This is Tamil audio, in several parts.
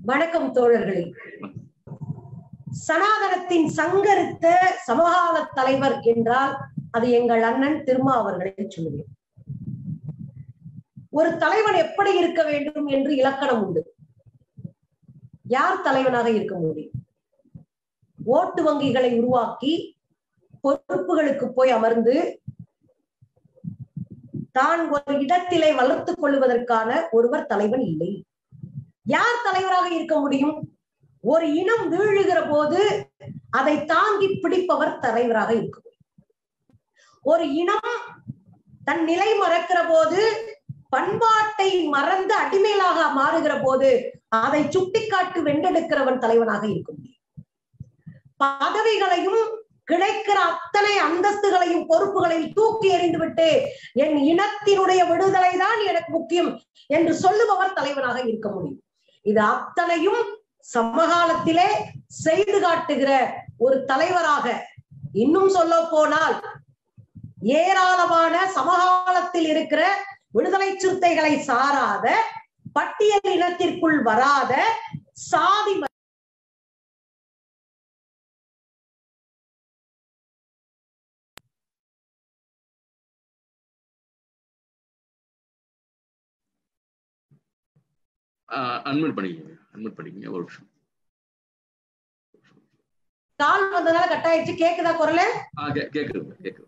வணக்கம் தோழர்களே. சனாதனத்தின் சங்கரித்த சமகால தலைவர் என்றால் அது எங்கள் அண்ணன் திருமா அவர்களை சொல்லுவேன். ஒரு தலைவன் எப்படி இருக்க வேண்டும் என்று இலக்கணம் உண்டு. யார் தலைவனாக இருக்க முடியும்? ஓட்டு வங்கிகளை உருவாக்கி பொறுப்புகளுக்கு போய் அமர்ந்து தான் ஒரு இடத்திலே வளர்த்துக் கொள்வதற்கான ஒருவர் தலைவன் இல்லை. யார் தலைவராக இருக்க முடியும்? ஒரு இனம் வீழுகிற போது அதை தாங்கி பிடிப்பவர் தலைவராக இருக்க முடியும். ஒரு இனம் தன் நிலை மறக்கிற போது, பண்பாட்டை மறந்து அடிமையிலாக மாறுகிற போது அதை சுட்டிக்காட்டு வென்றெடுக்கிறவன் தலைவனாக இருக்க முடியும். பதவிகளையும் கிடைக்கிற அத்தனை அந்தஸ்துகளையும் பொறுப்புகளையும் தூக்கி எறிந்துவிட்டு என் இனத்தினுடைய விடுதலை தான் எனக்கு முக்கியம் என்று சொல்லுபவர் தலைவனாக இருக்க முடியும். இது அத்தனையும் சமகாலத்திலே செய்து காட்டுகிற ஒரு தலைவராக, இன்னும் சொல்ல போனால் ஏராளமான சமகாலத்தில் இருக்கிற விடுதலை சிறுத்தைகளை சாராத, பட்டியல் இனத்திற்குள் வராத, சாதி அன்மியூட் பண்ணிக்கங்க ஒரு நிமிஷம். கால் வந்ததால கட் ஆயிடுச்சு. கேக்குதா குரல்? கேக்குது.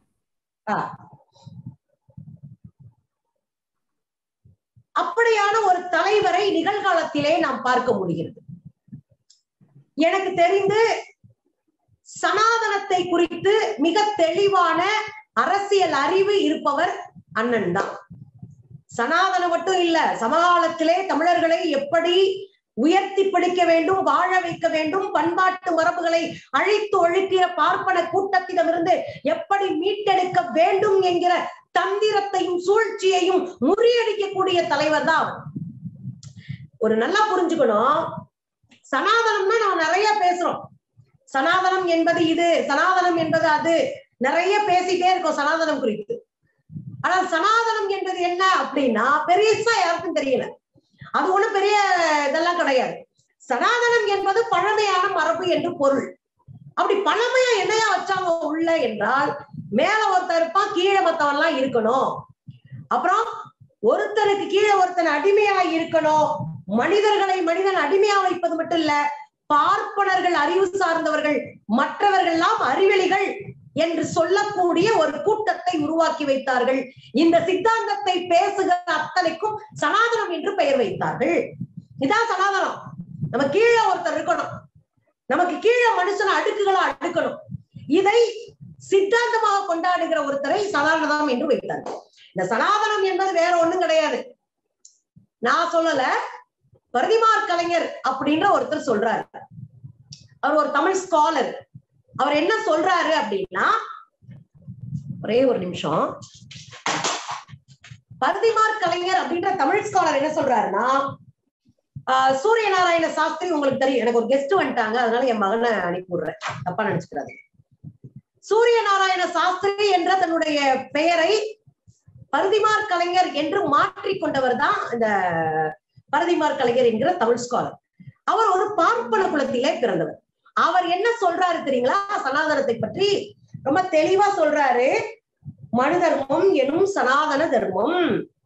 அப்படியான ஒரு தலைவரை நிகழ்காலத்திலே நாம் பார்க்க முடிகிறது. எனக்கு தெரிந்து சனாதனத்தை குறித்து மிக தெளிவான அரசியல் அறிவு இருப்பவர் அண்ணன் தான். சனாதனம் மட்டும் இல்ல, சமகாலத்திலே தமிழர்களை எப்படி உயர்த்தி பிடிக்க வேண்டும், வாழ வைக்க வேண்டும், பண்பாட்டு மரபுகளை அழித்து ஒழிக்கிற பார்ப்பன கூட்டத்திடமிருந்து எப்படி மீட்டெடுக்க வேண்டும் என்கிற தந்திரத்தையும் சூழ்ச்சியையும் முறியடிக்கக்கூடிய தலைவர் தான் அவர். ஒரு நல்லா புரிஞ்சுக்கணும், சனாதனம்னா நம்ம நிறைய பேசுறோம். சனாதனம் என்பது இது, சனாதனம் என்பது அது, நிறைய பேசிட்டே இருக்கோம் சனாதனம் குறித்து. ஆனால் சனாதனம் என்பது என்ன அப்படின்னா பெரியசா யாருக்கும் தெரியல. அது ஒண்ணும் பெரிய இதெல்லாம் கிடையாது. சனாதனம் என்பது பழமையான மரபு என்று பொருள். அப்படி பழமையா என்னையா வச்சாங்க உள்ள என்றால், மேல ஒருத்தர் இருப்பான், கீழே மத்தவன்லாம் இருக்கணும். அப்புறம் ஒருத்தருக்கு கீழே ஒருத்தன் அடிமையா இருக்கணும். மனிதர்களை மனிதன் அடிமையா வைப்பது மட்டும் இல்ல, பார்ப்பனர்கள் அறிவு சார்ந்தவர்கள், மற்றவர்கள் எல்லாம் அறிவெளிகள் என்று சொல்லக்கூடிய ஒரு கூட்டத்தை உருவாக்கி வைத்தார்கள். இந்த சித்தாந்தத்தை பேசுகிற அத்தனைக்கும் சனாதனம் என்று பெயர் வைத்தார்கள். இதான் சனாதனம். நம்ம கீழே ஒருத்தர் இருக்கணும், நமக்கு கீழே மனுஷன் அடுக்குகளா அடுக்கணும். இதை சித்தாந்தமாக கொண்டாடுகிற ஒருத்தரை சனாதனம் என்று வைத்தார்கள். இந்த சனாதனம் என்பது வேற ஒண்ணும் கிடையாது. நான் சொல்லல, பரதிமார் கலைஞர் அப்படின்ற ஒருத்தர் சொல்றாரு. அவர் ஒரு தமிழ் ஸ்காலர். அவர் என்ன சொல்றாரு அப்படின்னா, ஒரே ஒரு நிமிஷம், பரதிமார் கலைஞர் அப்படின்ற தமிழ் ஸ்காலர் என்ன சொல்றாருன்னா, சூரிய நாராயண சாஸ்திரி உங்களுக்கு தெரியும், எனக்கு ஒரு கெஸ்ட் வந்துட்டாங்க அதனால என் மகனை அனுப்பி விடுறேன், தப்பா நினைச்சுக்கிறாரு. சூரிய நாராயண சாஸ்திரி என்ற தன்னுடைய பெயரை பரதிமார் கலைஞர் என்று மாற்றிக்கொண்டவர் தான் இந்த பரதிமார் கலைஞர் என்கிற தமிழ் ஸ்காலர். அவர் ஒரு பார்ப்பன குலத்திலே பிறந்தவர். அவர் என்ன சொல்றாரு தெரியுங்களா? சனாதனத்தை பற்றி ரொம்ப தெளிவா சொல்றாரு. மனு தர்மம் எனும் சனாதன தர்மம்,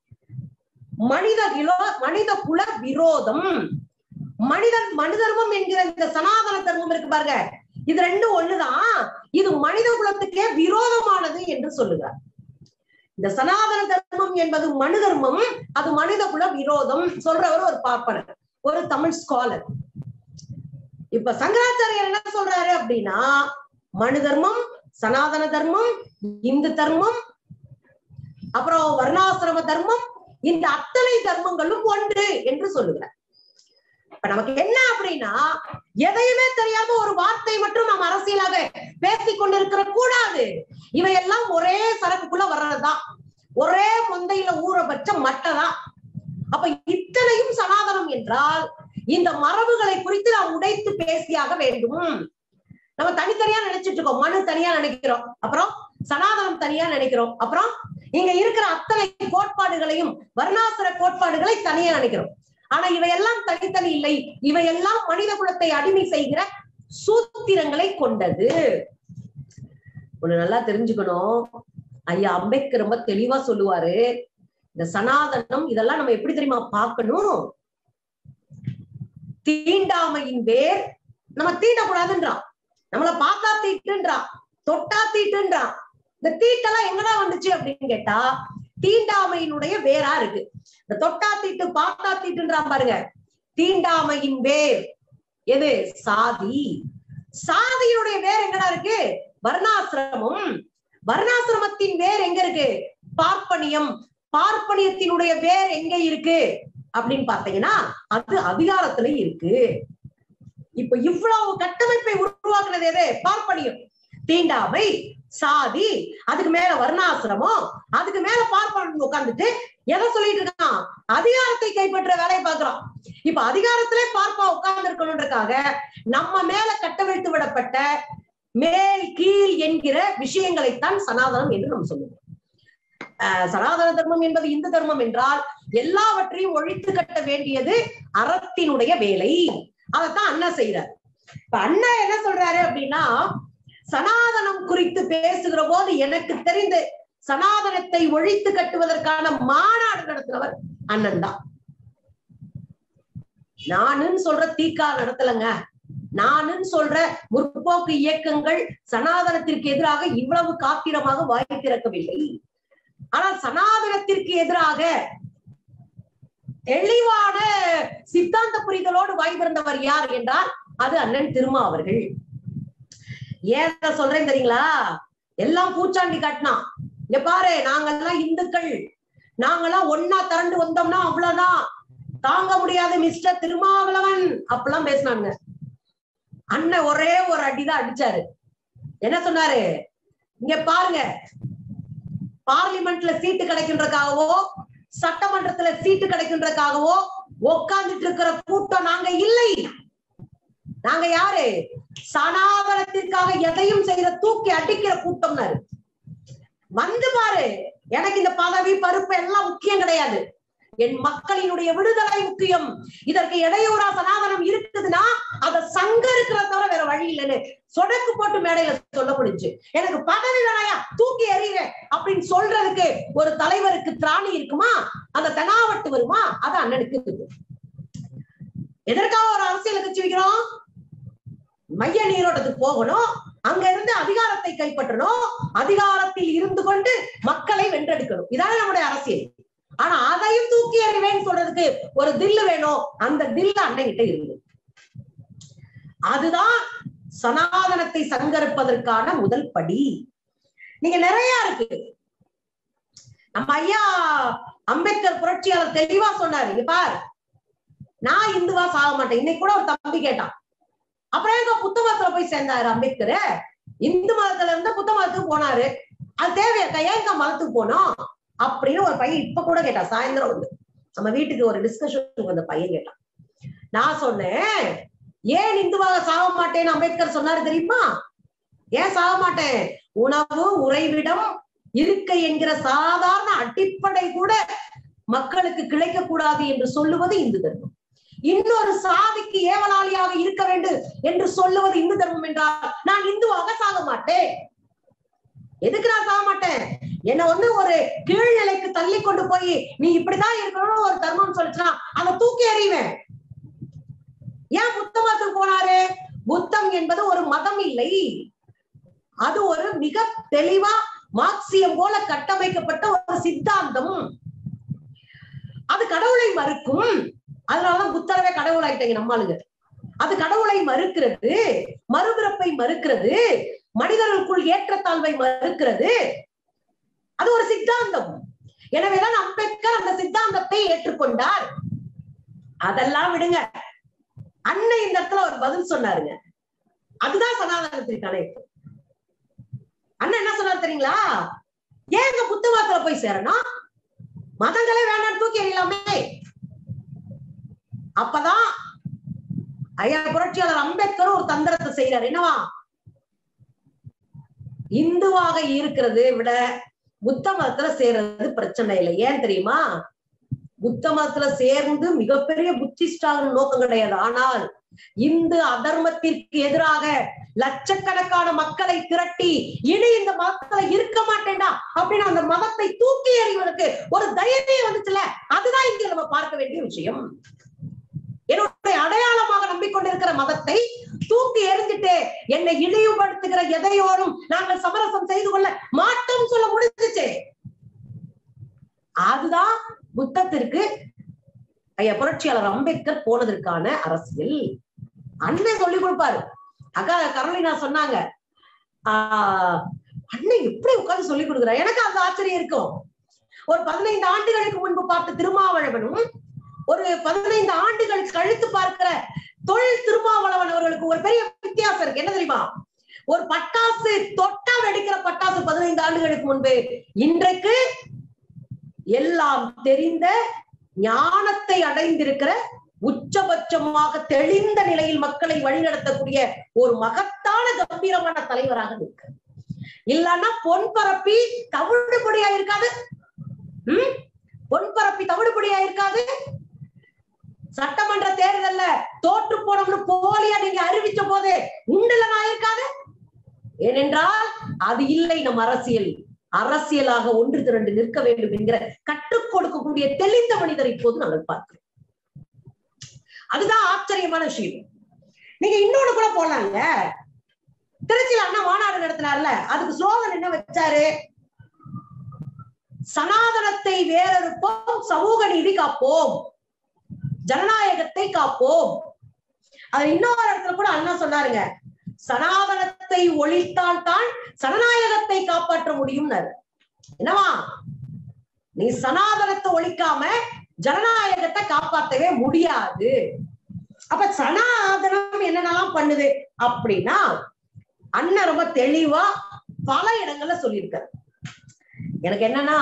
மனித குல விரோதம். மனு தர்மம் என்கிற இந்த சனாதன தர்மம் இருக்கு பாருங்க, இது ரெண்டும் ஒண்ணுதான். இது மனித குலத்துக்கே விரோதமானது என்று சொல்லுகிறார். இந்த சனாதன தர்மம் என்பது மனு தர்மம், அது மனித குல விரோதம் சொல்றவர் ஒரு பார்ப்பனர், ஒரு தமிழ் ஸ்காலர். இப்ப சங்கராச்சாரியர் என்ன சொல்றாரு அப்படின்னா, மனு தர்மம், சனாதன தர்மம், இந்து தர்மம், அப்புறம் வர்ணாசிரம தர்மம், இந்த அத்தனை தர்மங்களும் ஒன்று என்று சொல்லுகிறார். இப்ப நமக்கு என்ன அப்படின்னா, எதையுமே தெரியாம ஒரு வார்த்தை மட்டும் நம்ம அரசியலாக பேசிக் கொண்டிருக்கிற கூடாது. இவையெல்லாம் ஒரே சரக்குக்குள்ள வர்றதுதான், ஒரே முந்தையில ஊற பற்ற மட்டதான். அப்ப இத்தனையும் சனாதனம் என்றால் இந்த மரபுகளை குறித்து நாம் உடைத்து பேசியாக வேண்டும். நம்ம தனித்தனியா நினைச்சிட்டு இருக்கோம். மனு தனியா நினைக்கிறோம், அப்புறம் சனாதனம் தனியா நினைக்கிறோம், அப்புறம் இங்க இருக்கிற அத்தனை கோட்பாடுகளையும் வர்ணாசிர கோட்பாடுகளை தனியா நினைக்கிறோம். ஆனா இவையெல்லாம் தனித்தனி இல்லை, இவையெல்லாம் மனித குலத்தை அடிமை செய்கிற சூத்திரங்களை கொண்டது. ஒண்ணு நல்லா தெரிஞ்சுக்கணும், ஐயா அம்பேத்கர் ரொம்ப தெளிவா சொல்லுவாரு, இந்த சனாதனம் இதெல்லாம் நம்ம எப்படி தெரியுமா பார்க்கணும்? தீண்டாமையின் வேர், நம்ம தீண்டக்கூடாதுன்றான், நம்மள பார்த்தா தீட்டுன்றான், தொட்டா தீட்டுன்றான். இந்த தீட்டெல்லாம் எங்கதான் வந்துச்சு அப்படின்னு கேட்டா தீண்டாமையினுடைய வேரா இருக்கு. இந்த தொட்டா தீட்டு பார்த்தா தீட்டுன்றான் பாருங்க, தீண்டாமையின் வேர் எது? சாதி. சாதியினுடைய வேர் எங்கடா இருக்கு? வர்ணாசிரமம். வர்ணாசிரமத்தின் வேர் எங்க இருக்கு? பார்ப்பனியம். பார்ப்பனியத்தினுடைய வேர் எங்க இருக்கு அப்படின்னு பாத்தீங்கன்னா அது அதிகாரத்துல இருக்கு. இப்ப இவ்வளவு கட்டமைப்பை உருவாக்குனது எது? பார்ப்பனியம். தீண்டாமை, சாதி, அதுக்கு மேல வர்ணாசிரமம், அதுக்கு மேல பார்ப்பனியம் உட்கார்ந்துட்டு எதை சொல்லிட்டு இருக்கான்? அதிகாரத்தை கைப்பற்ற வேலையை பார்க்கிறான். இப்ப அதிகாரத்திலே பார்ப்பா உட்கார்ந்து இருக்கணும்ன்றக்காக நம்ம மேல கட்டமைத்து விடப்பட்ட மேல் கீழ் என்கிற விஷயங்களைத்தான் சனாதனம் என்று நம்ம சொல்லுவோம். சனாதன தர்மம் என்பது இந்து தர்மம் என்றால் எல்லாவற்றையும் ஒழித்து கட்ட வேண்டியது அறத்தினுடைய வேலை. அதைத்தான் அண்ணா செய்யறாரு. இப்ப அண்ணா என்ன சொல்றாரு அப்படின்னா, சனாதனம் குறித்து பேசுகிற போது எனக்கு தெரிந்து சனாதனத்தை ஒழித்து கட்டுவதற்கான மாநாடு நடத்தினவர் அண்ணன் தான். நானுன்னு சொல்ற தீக்கா நடத்தலங்க, நானுன்னு சொல்ற முற்போக்கு இயக்கங்கள் சனாதனத்திற்கு எதிராக இவ்வளவு காத்திரமாக வாய் திறக்கவில்லை. ஆனால் சனாதனத்திற்கு எதிராக தெளிவான சித்தாந்த புரிதலோடு வாய் திறந்தவர் யார் என்றால் அது அண்ணன் திருமா அவர்கள். ஏன் சொல்றேன் தெரியுங்களா? எல்லாம் பூச்சாண்டி காட்டினான். இங்க பாரு, நாங்கெல்லாம் இந்துக்கள், நாங்கெல்லாம் ஒன்னா திரண்டு வந்தோம்னா அவ்வளவுதான், தாங்க முடியாது மிஸ்டர் திருமாவளவன் அப்பெல்லாம் பேசினாங்க. அண்ணன் ஒரே ஒரு அடிதான் அடிச்சாரு. என்ன சொன்னாரு? இங்க பாருங்க, பார்லிமெண்ட்ல சீட்டு கிடைக்கின்றக்காகவோ சட்டமன்றத்துல சீட்டு கிடைக்கின்றக்காகவோ உட்கார்ந்துட்டு இருக்கிற கூட்டம் நாங்க இல்லை. நாங்க யாரு? சனாதனத்திற்காக எதையும் செய்த தூக்கி அடிக்கிற கூட்டம்னாரு. வந்து பாரு, எனக்கு இந்த பதவி பருப்பு எல்லாம் முக்கியம் கிடையாது, என் மக்களினுடைய விடுதலை முக்கியம். இதற்கு இடையூறா சனாதனம் இருக்குதுன்னா அத சங்க இருக்கிற தவிர வேற வழி இல்லைன்னு சொடக்கு போட்டு மேடையில சொல்ல முடிஞ்சு. எனக்கு பதவி வேணையா, தூக்கி எறிகிறேன் அப்படின்னு சொல்றதுக்கு ஒரு தலைவருக்கு திராணி இருக்குமா? அந்த தெனாவட்டு வருமா? அது அண்ணனுக்கு இருக்கு. எதற்காக ஒரு அரசியல் கட்சி வைக்கிறோம்? மைய நீரோட்டத்துக்கு போகணும், அங்க இருந்து அதிகாரத்தை கைப்பற்றணும், அதிகாரத்தில் இருந்து கொண்டு மக்களை வென்றெடுக்கணும். இதான நம்முடைய அரசியல். ஆனா அதையும் தூக்கி எறிவேன்னு சொல்றதுக்கு ஒரு தில்லு வேணும். அந்த தில்லு அண்ணன்கிட்ட இருக்கு. அதுதான் சனாதனத்தை சங்கரிப்பதற்கான முதல் படி. நீங்க நிறைய இருக்கு. நம்ம ஐயா அம்பேத்கர் புரட்சியாளர் தெளிவா சொன்னாரு, இங்க பார், நான் இந்துவா சாக மாட்டேன். இன்னைக்கு கூட ஒரு தம்பி கேட்டான், அப்புறம் எங்க புத்த மதத்துல போய் சேர்ந்தாரு அம்பேத்கர்? இந்து மதத்துல இருந்து புத்த மதத்துக்கு போனாரு, அது தேவையா? ஏங்க மதத்துக்கு போனோம் அப்படின்னு ஒரு பையன் இப்ப கூட கேட்டான். சாயந்தரம் வந்து நம்ம வீட்டுக்கு ஒரு டிஸ்கஷன் வந்த பையன் கேட்டான். நான் சொன்னேன், ஏன் இந்துவாக சாக மாட்டேன்னு அம்பேத்கர் சொன்னாரு தெரியுமா? ஏன் சாக மாட்டேன்? உணவு, உறைவிடம், இருக்கை என்கிற சாதாரண அடிப்படை கூட மக்களுக்கு கிடைக்க கூடாது என்று சொல்லுவது இந்து தர்மம். இன்னொரு சாதிக்கு ஏவலாளியாக இருக்க வேண்டும் என்று சொல்லுவது இந்து தர்மம் என்றால் நான் இந்துவாக சாக மாட்டேன். எதுக்கு நான் சாக மாட்டேன்? என்ன வந்து ஒரு கீழ்நிலைக்கு தள்ளி கொண்டு போய் நீ இப்படிதான் இருக்கணும்னு ஒரு தர்மம் சொல்லிச்சுன்னா அதை தூக்கி எறிவேன். ஏன் புத்த மதத்துக்கு போனாரு? புத்தம் என்பது ஒரு மதம் இல்லை, அது ஒரு மிக தெளிவா மார்க்சியம் போல கட்டமைக்கப்பட்ட ஒரு சித்தாந்தம். அது கடவுளை மறுக்கும். அதனாலதான் புத்தரவே கடவுள் ஆயிட்டாங்க நம்மளுங்க. அது கடவுளை மறுக்கிறது, மறுபிறப்பை மறுக்கிறது, மனிதர்களுக்குள் ஏற்றத்தாழ்வை மறுக்கிறது. அது ஒரு சித்தாந்தம். எனவேதான் அம்பேத்கர் அந்த சித்தாந்தத்தை ஏற்றுக்கொண்டார். அதெல்லாம் விடுங்க, அண்ணன் இந்த இடத்துல ஒரு பதில் சொன்னாருங்க. அதுதான் சனாதனத்திற்கான. அண்ணன் என்ன சொன்னார் தெரியுங்களா? ஏங்க புத்த மதத்துல போய் சேரணும், மதங்களே வேணாம் தூக்கி எறியலாமே. அப்பதான் ஐயா புரட்சியாளர் அம்பேத்கர் ஒரு தந்திரத்தை செய்யறாரு. என்னவா? இந்துவாக இருக்கிறது விட புத்த மதத்துல சேர்றது பிரச்சனை இல்லை. ஏன் தெரியுமா? புத்த மதத்துல சேர்ந்து மிகப்பெரிய புத்திஸ்டாக நோக்கம் கிடையாது. ஆனால் இந்து அதர்மத்திற்கு எதிராக லட்சக்கணக்கான மக்களை திரட்டி இனி இந்த மதத்துல இருக்க மாட்டேன்டா அப்படின்னு அந்த மதத்தை தூக்கி எறிவதற்கு ஒரு தைரியம் வந்துச்சுல, அதுதான் இங்க நம்ம பார்க்க வேண்டிய விஷயம். என்னுடைய அடையாளமாக நம்பிக்கொண்டிருக்கிற மதத்தை தூக்கி எறிஞ்சிட்டு என்னை இழிவுபடுத்துகிற எதையோடும் நாங்கள் சமரசம் செய்து கொள்ள மாட்டோம் சொல்ல முடிஞ்சிச்சு. அதுதான் புத்தத்திற்கு ஐயா புரட்சியாளர் அம்பேத்கர் போனதற்கான அரசியல். அண்ணன் சொல்லி கொடுப்பாரு. அக்கா கரோலினா சொன்னாங்க, அண்ணன் எப்படி உட்கார்ந்து சொல்லி கொடுக்குறாரு. எனக்கு அந்த ஆச்சரியம் இருக்கும். ஒரு 15 ஆண்டுகளுக்கு முன்பு பார்த்த திருமாவளவனும் ஒரு 15 ஆண்டுகளுக்கு கழித்து பார்க்கிற தொழில் திருமாவளவன் அவர்களுக்கு ஒரு பெரிய வித்தியாசம் இருக்கு. என்ன தெரியுமா? ஒரு பட்டாசு தொட்டா வெடிக்கிற பட்டாசு 15 ஆண்டுகளுக்கு முன்பு, இன்றைக்கு எல்லாம் தெரிந்த ஞானத்தை அடைந்திருக்கிற உச்சபட்சமாக தெளிந்த நிலையில் மக்களை வழிநடத்தக்கூடிய ஒரு மகத்தான கம்பீரமான தலைவராக இருக்கு. இல்லன்னா பொன் பரப்பி தவிடுபடியா இருக்காது. பொன் பரப்பி தவிடுபடியா இருக்காது. சட்டமன்ற தேர்தல்ல தோற்று போனோம்னு போலியா நீங்க அறிவிச்ச போது உண்டுலனா இருக்காது. ஏனென்றால் அது இல்லை நம் அரசியல். அரசியலாக ஒன்று திரண்டு நிற்க வேண்டும் என்கிற கற்றுக் கொடுக்கக்கூடிய தெளிந்த மனிதர் இப்போது நாங்கள் பார்க்கிறோம். அதுதான் ஆச்சரியமான விஷயம். நீங்க இன்னொன்னு கூட போடலாங்க. திருச்சியில அண்ணா மாநாடு நடத்தினார்ல, அதுக்கு ஸ்லோகன் என்ன வச்சாரு? சனாதனத்தை வேறறுப்போம், சமூக நீதி காப்போம், ஜனநாயகத்தை காப்போம். அது இன்னொரு இடத்துல கூட அண்ணா சொன்னாருங்க, சனாதனத்தை ஒழித்தால் தான் சனநாயகத்தை காப்பாற்ற முடியும்னாரு. என்னவா? நீ சனாதனத்தை ஒழிக்காம ஜனநாயகத்தை காப்பாற்றவே முடியாது. அப்ப சனாதனம் என்னென்னலாம் பண்ணுது அப்படின்னா அண்ணன் ரொம்ப தெளிவா பல இடங்கள்ல சொல்லியிருக்காரு. எனக்கு என்னன்னா,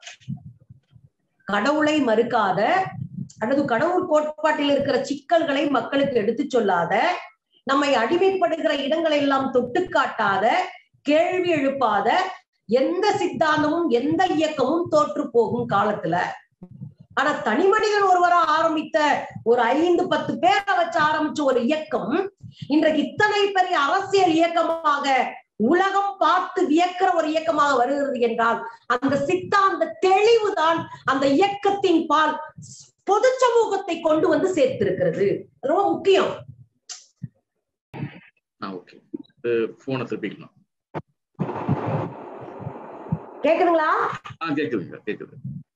கடவுளை மறுக்காத அல்லது கடவுள் கோட்பாட்டில் இருக்கிற சிக்கல்களை மக்களுக்கு எடுத்து சொல்லாத, நம்மை அடிமைப்படுகிற இடங்களை எல்லாம் தொட்டு காட்டாத, கேள்வி எழுப்பாத எந்த சித்தாந்தமும் எந்த இயக்கமும் தோற்று போகும் காலத்துல. ஆனா தனி மனிதன் ஒருவரா ஆரம்பித்த ஒரு 5-10 பேரை வச்சு ஆரம்பிச்ச ஒரு இயக்கம் இன்றைக்கு இத்தனை பெரிய அரசியல் இயக்கமாக உலகம் பார்த்து வியக்கிற ஒரு இயக்கமாக வருகிறது என்றால் அந்த சித்தாந்த தெளிவுதான் அந்த இயக்கத்தின் பால் பொது சமூகத்தை கொண்டு வந்து சேர்த்திருக்கிறது. ரொம்ப முக்கியம். கேக்குதுங்களா? கேக்குது.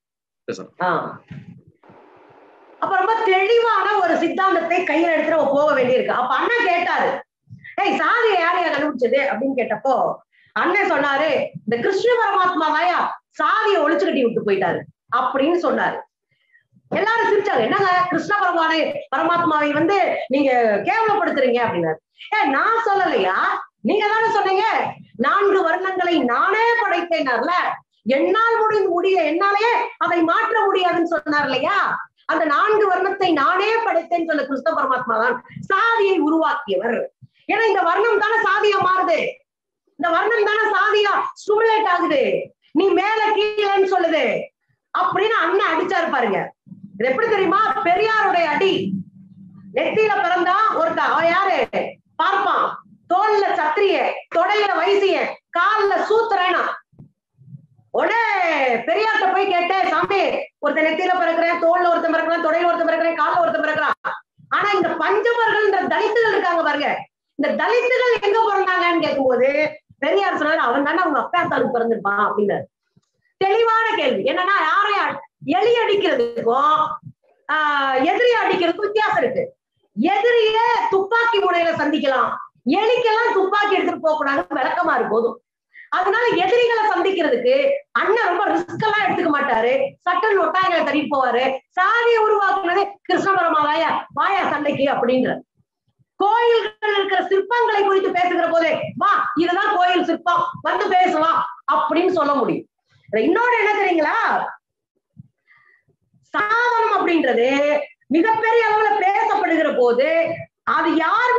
அப்ப ரொம்ப தெளிவான ஒரு சித்தாந்தத்தை கையில எடுத்து நம்ம போக வேண்டியிருக்கு. அப்ப அண்ணன் கேட்டாரு, ஏய் சாதியை யாரையா கண்டுபிடிச்சது அப்படின்னு கேட்டப்போ அண்ணன் சொன்னாரு, இந்த கிருஷ்ண பரமாத்மா தாயா சாதியை ஒழிச்சு கட்டி விட்டு போயிட்டாரு அப்படின்னு சொன்னாரு. எல்லாரும் சிரிச்சாங்க. என்னங்க கிருஷ்ண பரமாத்மாவை வந்து நீங்க கேவலப்படுத்துறீங்க அப்படின்னாரு. நான் சொல்லலையா, நீங்க தானே சொன்னீங்க 4 வர்ணங்களை நானே படைத்தேனார்ல, என்னால் முடிய என்னாலேயே அதை மாற்ற முடியாதுன்னு சொன்னார் இல்லையா. அந்த 4 வர்ணத்தை நானே படைத்தேன்னு சொன்ன கிருஷ்ண பரமாத்மா தான் சாதியை உருவாக்கியவர். ஏன்னா இந்த வர்ணம் தானே சாதியா மாறுது, இந்த வர்ணம் தானே சாதியா ஸ்டிமுலேட் ஆகுது, நீ மேல கீழேன்னு சொல்லுது அப்படின்னு அண்ணன் அடிச்சாரு பாருங்க. இது எப்படி தெரியுமா? பெரியாருடைய அடி. நெத்தியில பிறந்தா ஒருத்தன், அவன் யாரு? பார்ப்பான். தோல்ல சத்திரிய, தொடையில வைசிய, கால்ல சூத்திரனா. உடனே பெரியார்ட்ட போய் கேட்டேன், சாமி ஒருத்தன் நெத்தியில பிறக்கிறேன், தோல்ல ஒருத்தன் பிறக்கிறான், தொடையில ஒருத்தன் பிறக்கிறேன், கால்ல ஒருத்தன் பிறக்கிறான். ஆனா இந்த பஞ்சமர்கள் இந்த தலித்துகள் இருக்காங்க பாருங்க, இந்த தலித்துகள் எங்க பிறந்தாங்கன்னு கேட்கும்போது பெரியார் சொன்னாரு, அவன் தானே அவங்க அப்பா தாளுக்கு பிறந்திருப்பான் அப்படின்னாரு. தெளிவான கேள்வி. என்னன்னா யாரையா எலி அடிக்கிறதுக்கும் எதிரி அடிக்கிறதுக்கும் வித்தியாசம் இருக்கு. எதிரிய துப்பாக்கி முனையில சந்திக்கலாம், எலிக்கெல்லாம் துப்பாக்கி எடுத்துட்டு போக கூடாது, விளக்கமா இருக்கு போதும். அதனால எதிரிகளை சந்திக்கிறதுக்கு அண்ணன் ரொம்ப ரிஸ்க் எல்லாம் எடுத்துக்க மாட்டாரு, சட்டன் ஒட்டாயங்களை தட்டிட்டு போவாரு. சாதியை உருவாக்குனது கிருஷ்ண பரமாவாயா வாயா சண்டைக்கு அப்படின்ற. கோயில்கள் இருக்கிற சிற்பங்களை குறித்து பேசுகிற போதே வா இதுதான் கோயில் சிற்பம் வந்து பேசலாம் அப்படின்னு சொல்ல முடியும். இன்னொன்னு என்ன தெரியுங்களா, சாதனம் அப்படின்றது மிகப்பெரிய அளவுல பேசப்படுகிற போது அது யாரு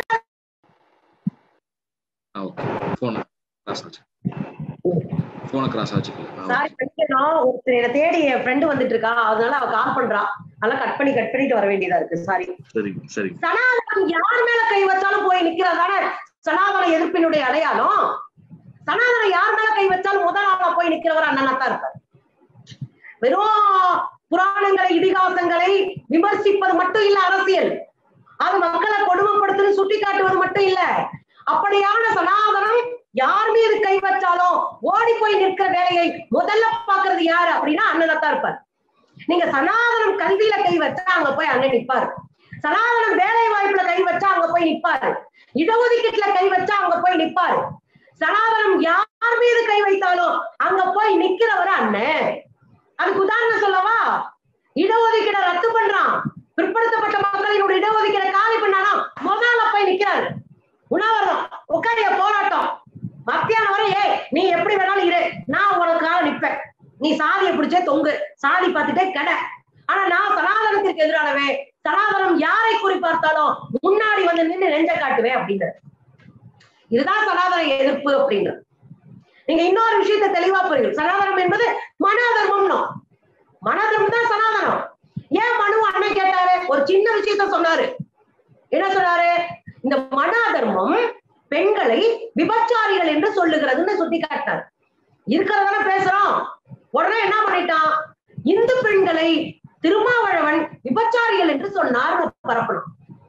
போன கிராஸ் ஆச்சுக்கல. சாரி பண்ணிக்கணும், ஒருத்தர் என்ன தேடி என் ஃப்ரெண்டு வந்துட்டு இருக்கா, அதனால அவ கால் பண்றா, அதனால கட் பண்ணிட்டு வர வேண்டியதா இருக்கு. சாரி. சரி சரி. சனாதனம் யார் மேல கை வச்சாலும் போய் நிக்கிறதானே சனாதன எதிர்ப்பினுடைய அடையாளம். சனாதனம் யார் மேல கை வச்சாலும் முதல் ஆளா போய் நிக்கிறவர் அண்ணனா தான் இருப்பார். வெறும் புராணங்களை இதிகாசங்களை விமர்சிப்பது மட்டும் இல்ல அரசியல், அது மக்களை கொடுமைப்படுத்துன்னு சுட்டி காட்டுவது மட்டும் இல்ல. அப்படியான சனாதனம் யார் மீது கை வச்சாலும் ஓடி போய் நிற்கிற வேலையை முதல்ல பாக்குறது யாரு அப்படின்னா அண்ணனத்தான் இருப்பார். நீங்க சனாதனம் கல்வியில கை வச்சா அங்க போய் அண்ணன் நிற்பாரு, சனாதனம் வேலை வாய்ப்புல கை வச்சா அங்க போய் நிற்பாரு, இடஒதுக்கீட்டுல கை வச்சா அங்க போய் நிற்பாரு. சனாதனம் யார் மீது கை வைத்தாலும் அங்க போய் நிக்கிறவர் அண்ணன். அதுக்கு உதாரணம் சொல்லவா? இடஒதுக்கீட ரத்து பண்றான், பிற்படுத்தப்பட்ட மக்களினுடைய இடஒதுக்கீட காலி பண்ணாலும் முதல்ல போய் நிக்கிறாரு. உணவரம் உட்காரிய போராட்டம் மத்தியானம் வரை, நீ எப்படி வேணாலும் இரு, நான் உனக்காக நிப்பேன், நீ சாதியை பிடிச்சே தொங்கு, சாதி பார்த்துட்டே கடை, ஆனா நான் சனாதனத்திற்கு எதிரானவே, சனாதனம் யாரை குறிப்பார்த்தாலும் முன்னாடி வந்து நின்று நெஞ்ச காட்டுவேன் அப்படின்ற. இதுதான் சனாதன எதிர்ப்பு அப்படின்ற. நீங்க இன்னொரு விஷயத்த தெளிவா புரியும். சனாதனம் என்பது மன தர்மம்னு, மன தர்மம் தான் சனாதனம். ஏன் மனு அண்ணன் கேட்டாரு? ஒரு சின்ன விஷயத்த சொன்னாரு. என்ன சொன்னாரு? இந்த மன தர்மம் பெண்களை விபச்சாரிகள் என்று சொல்லுகிறதுன்னு சுட்டி காட்டினார். இருக்கிறதான பேசுறோம். உடனே என்ன பண்ணிட்டான்? இந்து பெண்களை திருமாவளவன் விபச்சாரிகள் என்று சொன்னார் பரப்பணும்.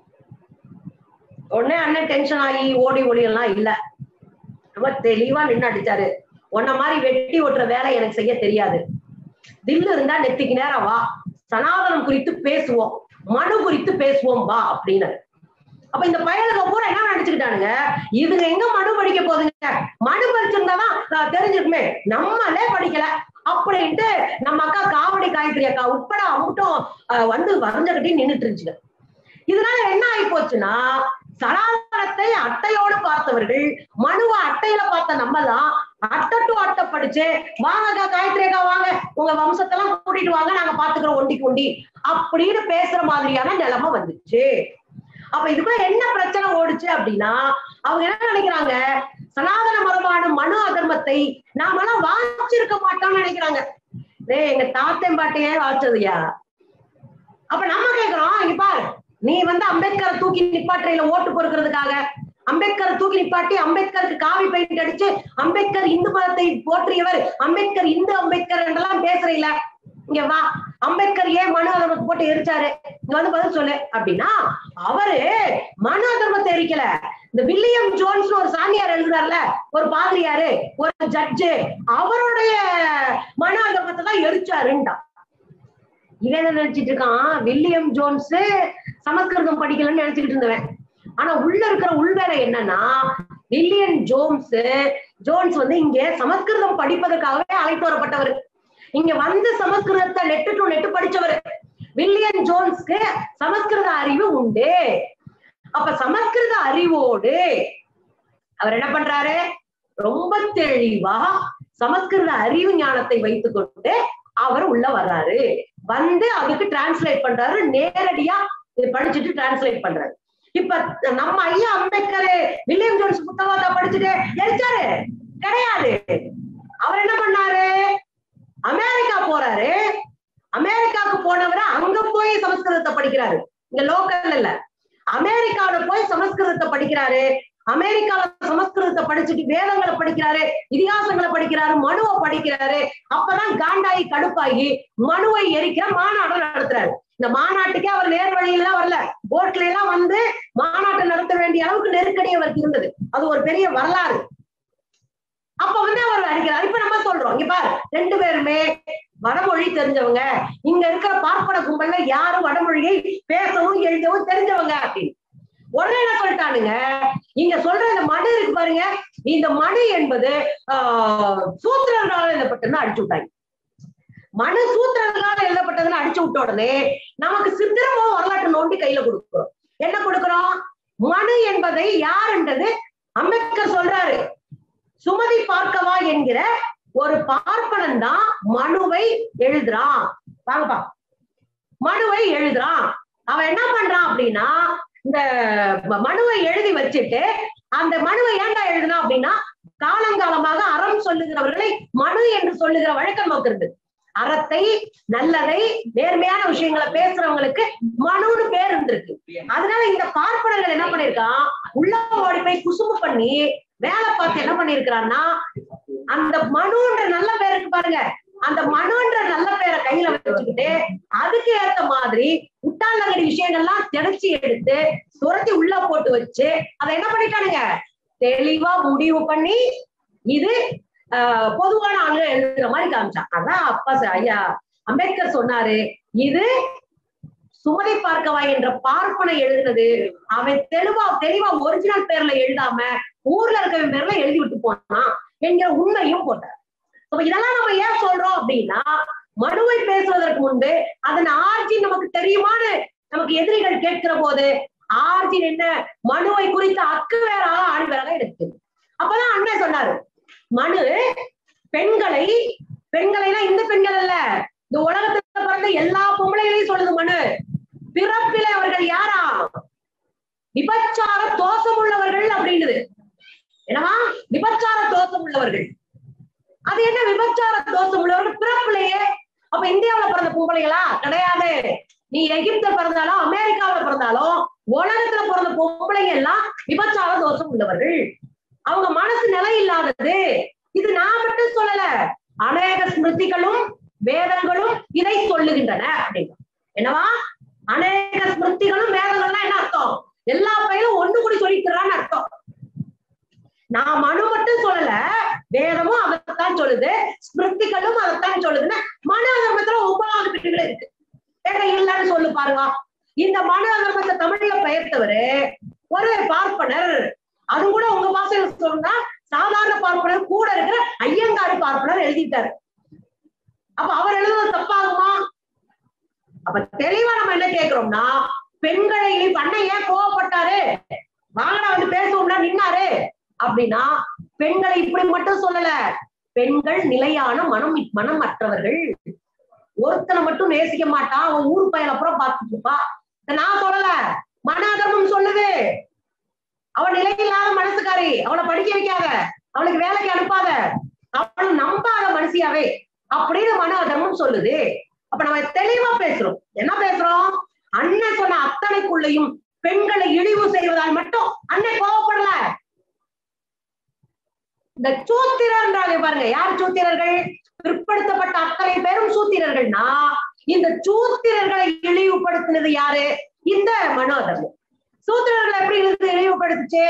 உடனே அண்ணன் டென்ஷன் ஆகி ஓடி எல்லாம் இல்ல, ரொம்ப தெளிவா நின்று அடிச்சாரு. உன்ன மாதிரி வெட்டி ஓட்டுற வேலை எனக்கு செய்ய தெரியாது, தில்லு இருந்தா நெத்திக்கு நேரம் வா, சனாதனம் குறித்து பேசுவோம், மனு குறித்து பேசுவோம் வா அப்படின்னு. அப்ப இந்த பயலுங்க பூரா என்ன நினைச்சுக்கிட்டானுங்க, இதுங்க எங்க மனு படிக்க போகுதுங்க, மனு படிச்சிருந்தாதான் தெரிஞ்சிருக்குமே, நம்மளே படிக்கல அப்படின்ட்டு நம்ம அக்கா காவடி காயத்ரி அக்கா உட்பட அம்முட்டும் வந்து வரைஞ்சகட்டி நின்றுட்டு இருந்துச்சுங்க. இதனால என்ன ஆகி போச்சுன்னா, சனாதனத்தை அட்டையோடு பார்த்தவர்கள் மனுவை அட்டையில பார்த்த நம்ம தான் அட்டை டு அட்டை படிச்சு, வாங்க காயத்ரி அக்கா வாங்க, உங்க வம்சத்தெல்லாம் கூட்டிட்டு வாங்க, நாங்க பாத்துக்கிறோம் ஒண்டிக்கு ஒண்டி அப்படின்னு பேசுற மாதிரியான நிலைமை வந்துச்சு. அப்ப இதுக்குள்ள என்ன பிரச்சனை ஓடுச்சு அப்படின்னா, அவங்க என்ன நினைக்கிறாங்க, சனாதன மரபான மனு அதர்மத்தை நாமெல்லாம் வாசிச்சிருக்க மாட்டோம்னு நினைக்கிறாங்க. எங்க தாத்தன் பாட்டையே வாசிச்சதுயா. அப்ப நம்ம கேக்குறோம், இங்க பாரு, நீ வந்து அம்பேத்கரை தூக்கி நிப்பாட்டுறையில ஓட்டு பொறுக்கிறதுக்காக அம்பேத்கரை தூக்கி நிப்பாட்டி அம்பேத்கருக்கு காவி பெயிண்ட் அடிச்சு அம்பேத்கர் இந்து மதத்தை போற்றியவர், அம்பேத்கர் இந்து அம்பேத்கர் என்றெல்லாம் பேசுறீல, இங்க வா, அம்பேத்கர் ஏன் மனு அதர்மத்தை போட்டு எரிச்சாரு, இங்க வந்து பதில் சொல்லு அப்படின்னா, அவரு மனு அதர்மத்தை எரிக்கல, இந்த வில்லியம் ஜோன்ஸ் ஒரு சாமியார் எழுதுறாருல, ஒரு பாதிரியாரு, ஒரு ஜட்ஜு, அவருடைய மனு அதர்மத்தை தான் எரிச்சாருண்டா. இவன் என்ன நினைச்சிட்டு இருக்கான், வில்லியம் ஜோன்ஸ் சமஸ்கிருதம் படிக்கலன்னு நினைச்சுக்கிட்டு இருந்தவன். ஆனா உள்ள இருக்கிற உள்வேலை என்னன்னா, வில்லியம் ஜோன்ஸ் வந்து இங்க சமஸ்கிருதம் படிப்பதற்காகவே அழைத்து வரப்பட்டவர், இங்க வந்து சமஸ்கிருதத்தை நெட்டு டு நெட்டு படிச்சவர். வில்லியம் ஜோன்ஸ்க்கு சமஸ்கிருத அறிவு உண்டு. அப்ப சமஸ்கிருத அறிவோடு அவர் என்ன பண்றாரு, ரொம்ப தெளிவா சமஸ்கிருத அறிவு ஞானத்தை வைத்துக் கொண்டு அவர் உள்ள வர்றாரு. வந்து அதுக்கு டிரான்ஸ்லேட் பண்றாரு, நேரடியா படிச்சுட்டு டிரான்ஸ்லேட் பண்றாரு. இப்ப நம்ம ஐயா அம்பேத்கர் வில்லியம் ஜோன்ஸ் புத்தகத்தை படிச்சுட்டு எரிச்சாரு கிடையாது. அவர் என்ன பண்ணாரு, அமெரிக்கா போறாரு, அமெரிக்காவுக்கு போனவரை அங்க போய் சமஸ்கிருதத்தை படிக்கிறாரு, இங்க லோக்கல் இல்ல, அமெரிக்காவில போய் சமஸ்கிருதத்தை படிக்கிறாரு. அமெரிக்கால சமஸ்கிருதத்தை படிச்சுட்டு வேதங்களை படிக்கிறாரு, இதிகாசங்களை படிக்கிறாரு, மனுவை படிக்கிறாரு. அப்பதான் காண்டாயி கடுப்பாகி மனுவை எரிக்கிற மாநாடு நடத்துறாரு. இந்த மாநாட்டுக்கே அவர் நேர் வழியில தான் வரல, போட்ல எல்லாம் வந்து மாநாட்டை நடத்த வேண்டிய அளவுக்கு நெருக்கடி அவருக்கு இருந்தது. அது ஒரு பெரிய வரலாறு. அப்ப வந்து அவர் அடிக்கிறார். இப்ப நம்ம சொல்றோம், இங்க பாரு, ரெண்டு பேருமே வடமொழி தெரிஞ்சவங்க, இங்க இருக்கிற பார்ப்பன கும்பல்ல யாரும் வடமொழியை பேசவும் எழுதவும் தெரிஞ்சவங்க அப்படின்னு. உடனே என்ன சொல்லிட்டானுங்க, இங்க சொல்ற இந்த மனு இருக்கு பாருங்க, இந்த மனு என்பது சூத்திரர்களால் எழுதப்பட்டதுன்னு அடிச்சு விட்டாங்க. மனு சூத்திரர்களால் எழுதப்பட்டதுன்னு அடிச்சு விட்ட உடனே நமக்கு சித்திரமோ வரலாற்று நோண்டி கையில கொடுக்கிறோம். என்ன கொடுக்கிறோம், மனு என்பதை யாருன்றது அம்பேத்கர் சொல்றாரு. சுமதி பார்க்கவா என்கிற ஒரு பார்ப்பனன் தான் மனுவை எழுதுறான். வாங்கப்பா, மனுவை எழுதுறான். அவன் என்ன பண்றான் அப்படின்னா, இந்த மனுவை எழுதி வச்சுட்டு அந்த மனுவை ஏன்டா எழுதுனா அப்படின்னா காலங்காலமாக அறம் சொல்லுகிறவர்களை மனு என்று சொல்லுகிற வழக்கம் நமக்கு இருக்கு. அறத்தை, நல்லதை, நேர்மையான விஷயங்களை பேசுறவங்களுக்கு மனுன்னு பேர் இருந்திருக்கு. அதனால இந்த பார்ப்பனர்கள் என்ன பண்ணிருக்கான், உள்ள ஓடி போய் குசும்பு பண்ணி வேலை பார்த்து என்ன பண்ணிருக்கிறான்னா, அந்த மனுன்ற நல்ல பேருக்கு பாருங்க, அந்த மனுன்ற நல்ல பேரை கையில வச்சுக்கிட்டு அதுக்கு ஏத்த மாதிரி முட்டாளங்கடி விஷயங்கள்லாம் திடைச்சி எடுத்து துரத்தி உள்ள போட்டு வச்சு அதை என்ன பண்ணிட்டானுங்க, தெளிவா முடிவு பண்ணி இது பொதுவான ஆளுங்க எழுதுற மாதிரி காமிச்சான். அதான் அப்பா ஐயா அம்பேத்கர் சொன்னாரு, இது சுமதி பார்க்கவா என்ற பார்ப்பனை எழுதுனது, அவன் தெளிவா ஒரிஜினல் பேர்ல எழுதாம ஊர்ல இருக்கிற பேர்ல எழுதி விட்டு போனான் என்கிற உண்மையும் போட்டார். இதெல்லாம் நம்ம ஏன் சொல்றோம் அப்படின்னா, மனுவை பேசுவதற்கு முன்பு அதன் ஆர்ஜின் நமக்கு தெரியுமான்னு நமக்கு எதிரிகள் கேட்கிற போது ஆர்ஜின் என்ன, மனுவை குறித்த அக்கு வேறாக ஆணி வேறாக இருக்கு. அப்பதான் அண்ணன் சொன்னாரு, மனு பெண்களைனா இந்த பெண்கள் அல்ல, இந்த உலகத்துல பிறந்த எல்லா பொம்பளைகளையும் சொல்லுது மனு. பிறப்பில அவர்கள் யாரா, விபச்சார தோஷம் உள்ளவர்கள் அப்படின்னுது. என்னவா, விபச்சார தோஷம் உள்ளவர்கள். அது என்ன விபச்சார தோஷம் உள்ளவர்கள் பிறப்பிலேயே? அப்ப இந்தியாவில பிறந்த பொம்பளைகளா? கிடையாது. நீ எகிப்துல பிறந்தாலும் அமெரிக்காவில பிறந்தாலும் உலகத்துல பிறந்த பொம்பளைங்க எல்லாம் விபச்சார தோஷம் உள்ளவர்கள். அவங்க மனசு நிலை இல்லாதது. இது நான் மட்டும் சொல்லல, அநேக ஸ்மிருதிகளும் வேதங்களும் இதை சொல்லுகின்றன அப்படின்னு. என்னவா, அநேக ஸ்மிருதிகளும் வேதங்கள்லாம் என்ன அர்த்தம், எல்லா பையனும் ஒண்ணு கூடி சொல்லிக்கிறான்னு அர்த்தம். நான் மனு மட்டும் சொல்லல, வேதமும் அதைத்தான் சொல்லுது, ஸ்மிருதிகளும் அதைத்தான் சொல்லுதுன்னு மனு அதர்மத்துல 9வது பிரிவுல இருக்கு. வேற இல்லைன்னு சொல்லு பாருங்க. இந்த மனு அதர்மத்தை தமிழ்ல பெயர்த்தவரு ஒரு பார்ப்பனர். அது கூட உங்க பாசையில சொன்னா சாதாரண பார்ப்பனர் கூட இருக்கிற ஐயங்காரு பார்ப்பனர் எழுதிட்டாரு. அப்ப அவர் எழுதுவது தப்பாகுமா? அப்ப தெளிவா நம்ம என்ன கேட்கிறோம்னா, பெண்களை அண்ணன் ஏன் கோவப்பட்டாரு, வாங்கடா வந்து பேசுவோம்னா நின்னாரு அப்படின்னா, பெண்களை இப்படி மட்டும் சொல்லல, பெண்கள் நிலையான மனம் அற்றவர்கள். ஒருத்தனை மட்டும் நேசிக்க மாட்டான், அவன் ஊர் பயல அப்புறம் பார்த்துட்டு இருப்பா. நான் சொல்லல, மன அதர்மம் சொல்லுது. அவன் நிலையில்லாத மனசுக்காரி, அவளை படிக்க வைக்காத, அவளுக்கு வேலைக்கு அனுப்பாத, அவளை நம்பாத மனுஷியாவே அப்படின்னு மன அதர்மம் சொல்லுது. அப்ப நம்ம தெளிவா பேசுறோம். என்ன பேசுறோம், அண்ணன் சொன்ன அத்தனைக்குள்ளையும் பெண்களை இழிவு செய்வதால் மட்டும் அண்ணன் கோவப்படல. இந்த சூத்திரன்றாங்க பாருங்க, யார் சூத்திரர்கள்? பிற்படுத்தப்பட்ட அத்தனை பேரும் சூத்திரர்கள்னா, இந்த சூத்திரர்களை இழிவுபடுத்தினது யாரு? இந்த மனோ அதர்மம். சூத்திரர்களை எப்படி இழிவுபடுத்துச்சு?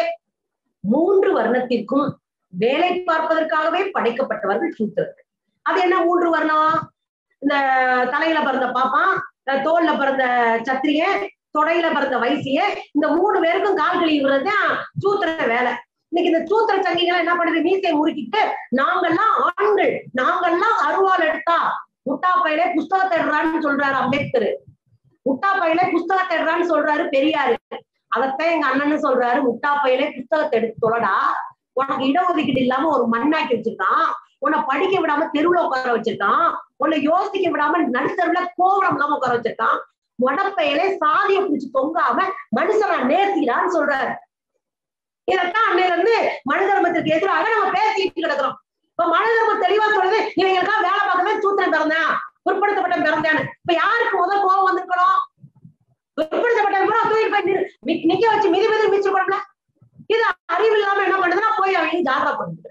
3 வர்ணத்திற்கும் வேலை பார்ப்பதற்காகவே படைக்கப்பட்டவர்கள் சூத்திரர்கள். அது என்ன 3 வர்ணம்? இந்த தலையில பிறந்த பாப்பான், தோல்ல பிறந்த சத்திரிய, தொடையில பிறந்த வைசிய, இந்த 3 பேருக்கும் கால் கழுவுறதுதான் சூத்திர வேலை. இன்னைக்கு இந்த சூத்திர சங்கிகள் என்ன பண்ணுது, மீசையை முறுக்கிட்டு நாங்கெல்லாம் ஆண்கள், நாங்கெல்லாம் அருவாள் எடுத்தா முட்டா பையிலே புஸ்தகத்தை எடுறான்னு சொல்றாரு அம்பேத்கர். முட்டா பையிலே புஸ்தகத்தை எடுறான்னு சொல்றாரு பெரியாரு. அதத்தான் எங்க அண்ணன்னு சொல்றாரு, முட்டா பையிலே புஸ்தகத்தை எடுத்து சொல்லடா, உனக்கு இடஒதுக்கீடு இல்லாம ஒரு மண்ணாக்கி வச்சிருக்கான், உன்னை படிக்க விடாம தெருவுல உட்கார வச்சிருக்கான், உன்னை யோசிக்க விடாம நடுத்தருவுல கோவம் இல்லாம உட்கார வச்சிருக்கான், உடப்பையிலே சாதியை பிடிச்சு தொங்காம மனுஷனா நேசிக்கிறான்னு சொல்றாரு. இதத்தான் அன்னையில இருந்து மனு தர்மத்திற்கு எதிராக நம்ம பேசிட்டு கிடக்கிறோம். இப்ப மனு தர்மம் தெளிவா சொல்றது, இவங்களுக்கா வேலை பார்க்கவே சூத்திரன் பிறந்தேன், பிற்படுத்தப்பட்ட பிறந்தேன்னு. இப்ப யாருக்கு முதல் கோபம் வந்திருக்கணும்? பிற்படுத்தப்பட்ட தூக்கி நிக்க வச்சு மிதி மிதிச்சு போடல. இது அறிவு இல்லாம என்ன பண்ணுதுன்னா போய் அவங்க ஜாதா பண்ணுது.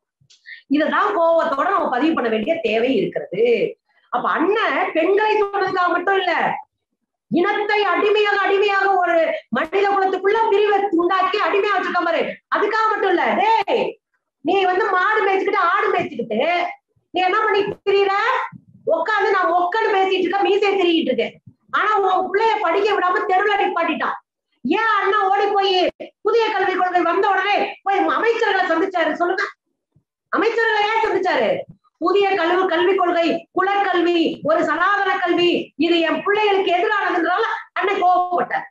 இததான் கோபத்தோட நம்ம பதிவு பண்ண வேண்டிய தேவை இருக்கிறது. அப்ப அண்ணன் பெண்களை சொல்றதுக்காக மட்டும் இல்ல, இனத்தை அடிமையாக ஒரு மனித குலத்துக்குள்ள பிரிவை உண்டாக்கி அடிமையா வச்சிருக்க பாரு, அதுக்காக மட்டும் இல்ல. டேய், நீ வந்து மாடு மேய்ச்சிக்கிட்டு ஆடு மேய்ச்சிக்கிட்டு நீ என்ன பண்ணிட்டு திரியிற? உட்காந்து நான் ஒக்கன்னு பேசிட்டு இருக்க, மீசையை திரிகிட்டு இருக்கேன். ஆனா உன் பிள்ளைய படிக்க விடாம தெருவில் நிப்பாட்டிட்டான். ஏன் அண்ணா ஓடி போய் புதிய கல்விக் கொள்கை வந்த உடனே போய் அமைச்சர்களை சந்திச்சாரு? சொல்லுங்க, அமைச்சர்களை ஏன் சந்திச்சாரு? புதிய கல்விக் கொள்கை, குலக்கல்வி, ஒரு சனாதன கல்வி, இது என் பிள்ளைகளுக்கு எதிரானதுனால அண்ணன் கோவப்பட்டார்.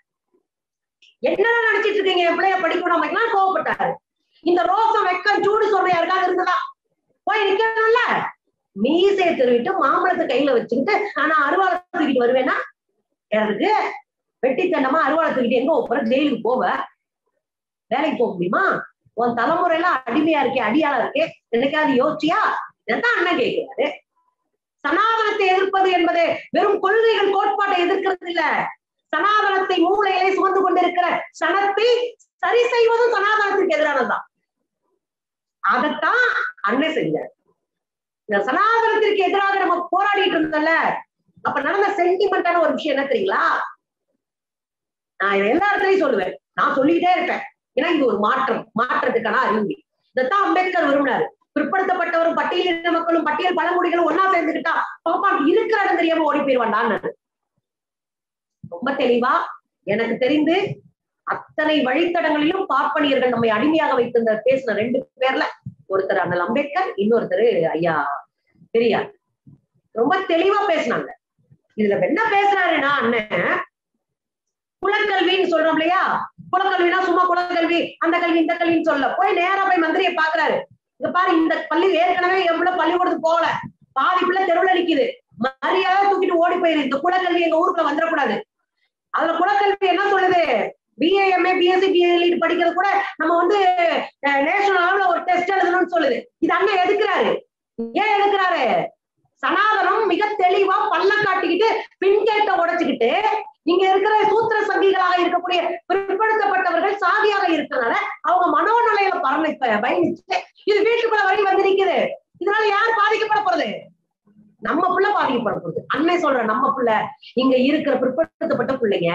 என்னென்ன நினைச்சிட்டு இருக்கீங்க, என் பிள்ளைய படிக்க விடாம கோவப்பட்டாரு. இந்த ரோசம் வெக்கம் சூடு சொல்ற யாருக்காக இருந்ததா? போய் நிக்கணும்ல, மீசையை திருவிட்டு மாம்பழத்தை கையில வச்சுக்கிட்டு ஆனா அருவாளை தூக்கிட்டு வருவேன்னா எனக்கு வெட்டித்தண்டமா அருவாளை தூக்கிட்டு எங்க போற? ஜெயிலுக்கு போவ? வேலைக்கு போக முடியுமா? உன் தலைமுறையில அடிமையா இருக்கே, அடியாளா இருக்கே, என்னைக்காவது யோசிச்சியா? இதான் அண்ணன் கேட்கிறாரு. சனாதனத்தை எதிர்ப்பது என்பது வெறும் கொள்கைகள் கோட்பாட்டை எதிர்க்கிறது இல்ல. சனாதனத்தை மூளையிலே சுமந்து கொண்டிருக்கிற சனத்தை சரி செய்வதும் சனாதனத்துக்கு எதிரானதுதான். அதைத்தான் அண்ணன் செஞ்சார். இந்த சனாதனத்திற்கு எதிராக நம்ம போராடிட்டு இருந்தோம்ல, அப்ப நடந்த சென்டிமெண்டான ஒரு விஷயம் என்ன தெரியுங்களா? நான் இதை எல்லா இடத்துலயும் சொல்லுவேன், நான் சொல்லிக்கிட்டே இருப்பேன். ஏன்னா இது ஒரு மாற்றத்துக்கான அறிகுறி. இதைத்தான் அம்பேத்கர் விரும்பினாரு. பிற்படுத்தப்பட்டவரும் பட்டியலின மக்களும் பட்டியல் பழங்குடிகளும் ஒன்னா சேர்ந்துக்கிட்டா பாப்பா இருக்கிற இடம் தெரியாம ஓடி போயிடுவான்டான்னு ரொம்ப தெளிவா எனக்கு தெரிந்து அத்தனை வழித்தடங்களிலும் பார்ப்பனியர்கள் நம்மை அடிமையாக வைத்திருந்த பேசின 2 பேர்ல ஒருத்தர் அண்ணல் அம்பேத்கர், இன்னொருத்தர் ஐயா பெரியார். ரொம்ப தெளிவா பேசினாங்க. இதுல என்ன பேசுறாருன்னா, அண்ணன் குலக்கல்வின்னு சொல்றோம் இல்லையா, குலக்கல்வினா சும்மா குலக்கல்வி அந்த கல்வி இந்த கல்வின்னு சொல்ல, போய் நேரா போய் மந்திரியை பாக்குறாரு. இங்க பாரு, இந்த பள்ளி ஏற்கனவே எவ்வளவு பள்ளிக்கூடத்துக்கு போகல, பாதி பிள்ளை தெருவுல நிக்குது, மரியாதை தூக்கிட்டு ஓடி போயிரு, இந்த குலக்கல்வி எங்க ஊருக்குள்ள வந்துடக்கூடாது. அதுல குலக்கல்வி என்ன சொல்லுது, BA MA BSc BLED படிக்கிறது கூட நம்ம வந்து நேஷனல் அளவுல ஒரு டெஸ்ட் எழுதணும்னு சொல்லுது. இது அண்ணன் எதுக்குறாரு. ஏன் எதுக்குறாரு? சனாதனம் மிக தெளிவா பல்ல காட்டிக்கிட்டு பின்கேட்ட உடைச்சுக்கிட்டு இங்க இருக்கிற சூத்திர சங்கிகளாக இருக்கக்கூடிய பிற்படுத்தப்பட்டவர்கள் சாதியாக இருக்கிறதுனால அவங்க மனோநிலையில பயணிச்சு இது வீட்டுக்குள்ள வரை வந்து நிக்குது. இதனால யார் பாதிக்கப்பட போறது? நம்ம புள்ள பாதிக்கப்பட போகுது. அண்ணன் சொல்ற நம்ம புள்ள, இங்க இருக்கிற பிற்படுத்தப்பட்ட பிள்ளைங்க.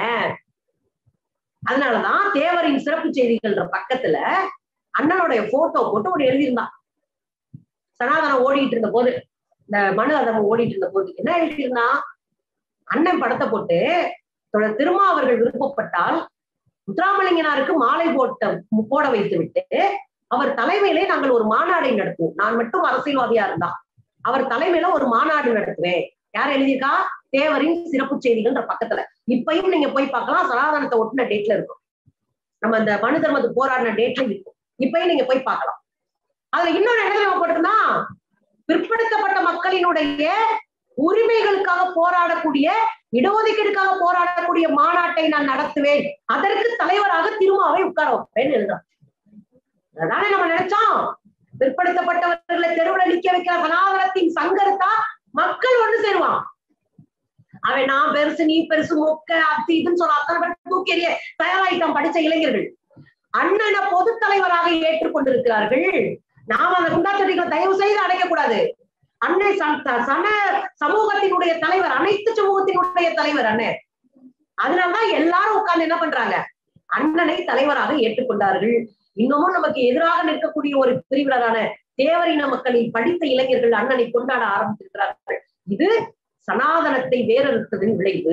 அதனாலதான் தேவரின் சிறப்பு செய்திகள்ன்ற பக்கத்துல அண்ணனுடைய போட்டோ போட்டு ஒண்ணு எழுதியிருந்தான். சனாதனம் ஓடிட்டு இருந்த போது, இந்த மனு அதம் ஓடிட்டு இருந்த போது என்ன எழுதியிருந்தா, அண்ணன் படத்தை போட்டு திருமா அவர்கள் விருப்பப்பட்டால் முத்துராமலிங்கனாருக்கு மாலை போட வைத்து விட்டு அவர் தலைமையிலே நாங்கள் ஒரு மாநாடை நடத்துவோம். நான் மட்டும் அரசியல்வாதியா இருந்தா அவர் தலைமையில ஒரு மாநாடு நடத்துவேன். யார் எழுதியிருக்கா? தேவரின் சிறப்பு செய்திகள்ன்ற பக்கத்துல. இப்பயும் நீங்க போய் பார்க்கலாம், சனாதனத்தை ஒட்டின டேட்ல இருக்கும். நம்ம அந்த மனு தர்மத்தை போராடின டேட்ல இருக்கும். இப்பயும் நீங்க போய் பார்க்கலாம். அதுல இன்னொரு இடத்துல போட்டுன்னா, பிற்படுத்தப்பட்ட மக்களினுடைய உரிமைகளுக்காக போராடக்கூடிய, இடஒதுக்கீடுக்காக போராடக்கூடிய மாநாட்டை நான் நடத்துவேன், அதற்கு தலைவராக திருமாவை உட்கார வைப்பேன் எழுதுறோம். அதானே நம்ம நினைச்சோம். பிற்படுத்தப்பட்டவர்களை தெருவுல நிக்க வைக்கிற சனாதனத்தின் சங்கரத்தா மக்கள் ஒண்ணு சேருவான். அவன் நான் பெருசு நீ பெருசு மொக்க அத்தி இதுன்னு சொல்ல அத்தனை பேர் தூக்கி எறிய தயாராயிட்டான் படிச்ச இளைஞர்கள். அண்ணனை பொது தலைவராக ஏற்றுக்கொண்டிருக்கிறார்கள். நாம் அந்த குண்டாச்சட்டிகளை தயவு செய்து அடைக்கக்கூடாது. அன்னை சமூகத்தினுடைய தலைவர், அனைத்து சமூகத்தினுடைய தலைவர் அண்ணன். அதனாலதான் எல்லாரும் உட்கார்ந்து என்ன பண்றாங்க, அண்ணனை தலைவராக ஏற்றுக்கொண்டார்கள். இன்னமும் நமக்கு எதிராக நிற்கக்கூடிய ஒரு பிரிவினரான தேவரின மக்களில் படித்த இளைஞர்கள் அண்ணனை கொண்டாட ஆரம்பித்திருக்கிறார்கள். இது சனாதனத்தை வேறறுத்ததின் விளைவு.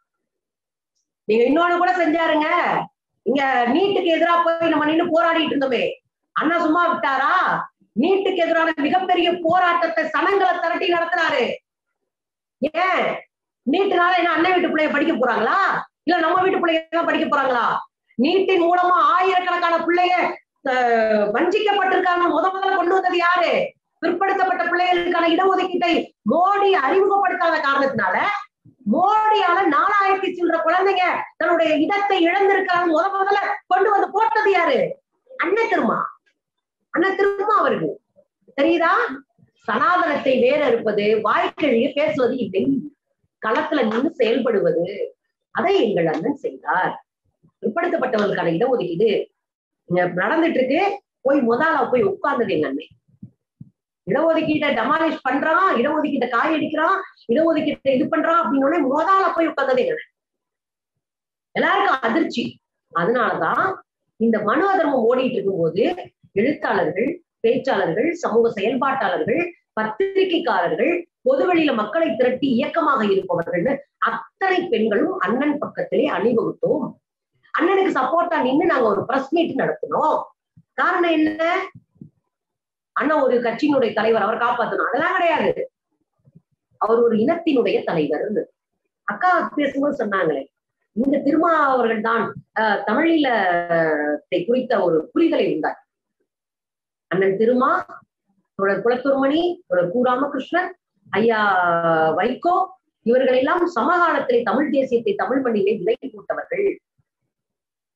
நீங்க இன்னொன்னு கூட செஞ்சாருங்க. இங்க நீட்டுக்கு எதிராக போய் நம்ம நின்று போராடிட்டு இருந்தோமே, அண்ணா சும்மா விட்டாரா? நீட்டுக்கு எதிரான மிகப்பெரிய போராட்டத்தை சனங்களை திரட்டி நடத்துறாரு. ஏன்? நீட்டுனால என்ன அண்ணன் வீட்டு பிள்ளைய படிக்க போறாங்களா, இல்ல நம்ம வீட்டு பிள்ளைங்க படிக்க போறாங்களா? நீட்டின் மூலமா ஆயிரக்கணக்கான பிள்ளைங்க வஞ்சிக்கப்பட்டிருக்காங்க. முதல்ல கொண்டு வந்தது யாரு? பிற்படுத்தப்பட்ட பிள்ளைகளுக்கான இடஒதுக்கீட்டை மோடி அறிமுகப்படுத்தாத காரணத்தினால மோடியால 4000 சில்லற குழந்தைங்க தன்னுடைய இடத்தை இழந்திருக்காங்க. முதல்ல கொண்டு வந்து போட்டது யாரு? அண்ணன் திருமா. அண்ணன் திருமா அவர்கள். தெரியுதா? சனாதனத்தை வேற இருப்பது, வாய்க்கழிய பேசுவது இல்லை, களத்துல நின்று செயல்படுவது. அதை எங்கள் அண்ணன் செய்தார். பிற்படுத்தப்பட்டவர்களுக்கான இடஒதுக்கீடு நடந்துட்டு இருக்கு. போய் முதல்ல போய் உட்கார்ந்தது எங்க அண்ணன். இடஒதுக்கீட்டை டெமாலிஷ் பண்றான், இடஒதுக்கீட்டை காயடிக்கிறான், இடஒதுக்கீட்டை இது பண்றான் அப்படின்னு முதல்ல போய் உட்கார்ந்தது எங்க அண்ணன். எல்லாருக்கும் அதிர்ச்சி. அதனாலதான் இந்த மனு அதர்மம் ஓடிட்டு இருக்கும்போது எழுத்தாளர்கள், பேச்சாளர்கள், சமூக செயல்பாட்டாளர்கள், பத்திரிகைக்காரர்கள், பொதுவெளியில மக்களை திரட்டி இயக்கமாக இருப்பவர்கள் அத்தனை பெண்களும் அண்ணன் பக்கத்திலே அணிவகுத்தோம். அண்ணனுக்கு சப்போர்ட்டா நின்று நாங்க ஒரு பிரஸ் மீட் நடத்தினோம். காரணம் என்ன? அண்ணன் ஒரு கட்சியினுடைய தலைவர், அவர் காப்பாற்றணும் அதெல்லாம் கிடையாது. அவர் ஒரு இனத்தினுடைய தலைவர். அக்கா பேசும்போது சொன்னாங்களே, இந்த திருமா அவர்கள் தான் தமிழீழத்தை குறித்த ஒரு புரிதலை இருந்தார். அண்ணன் திருமா, தொடர் குலத்துர்மணி, தொடர் கு. ராமகிருஷ்ணன், ஐயா வைகோ, இவர்கள் எல்லாம் சமகாலத்திலே தமிழ் தேசியத்தை தமிழ் மண்ணிலே விலை போட்டவர்கள்.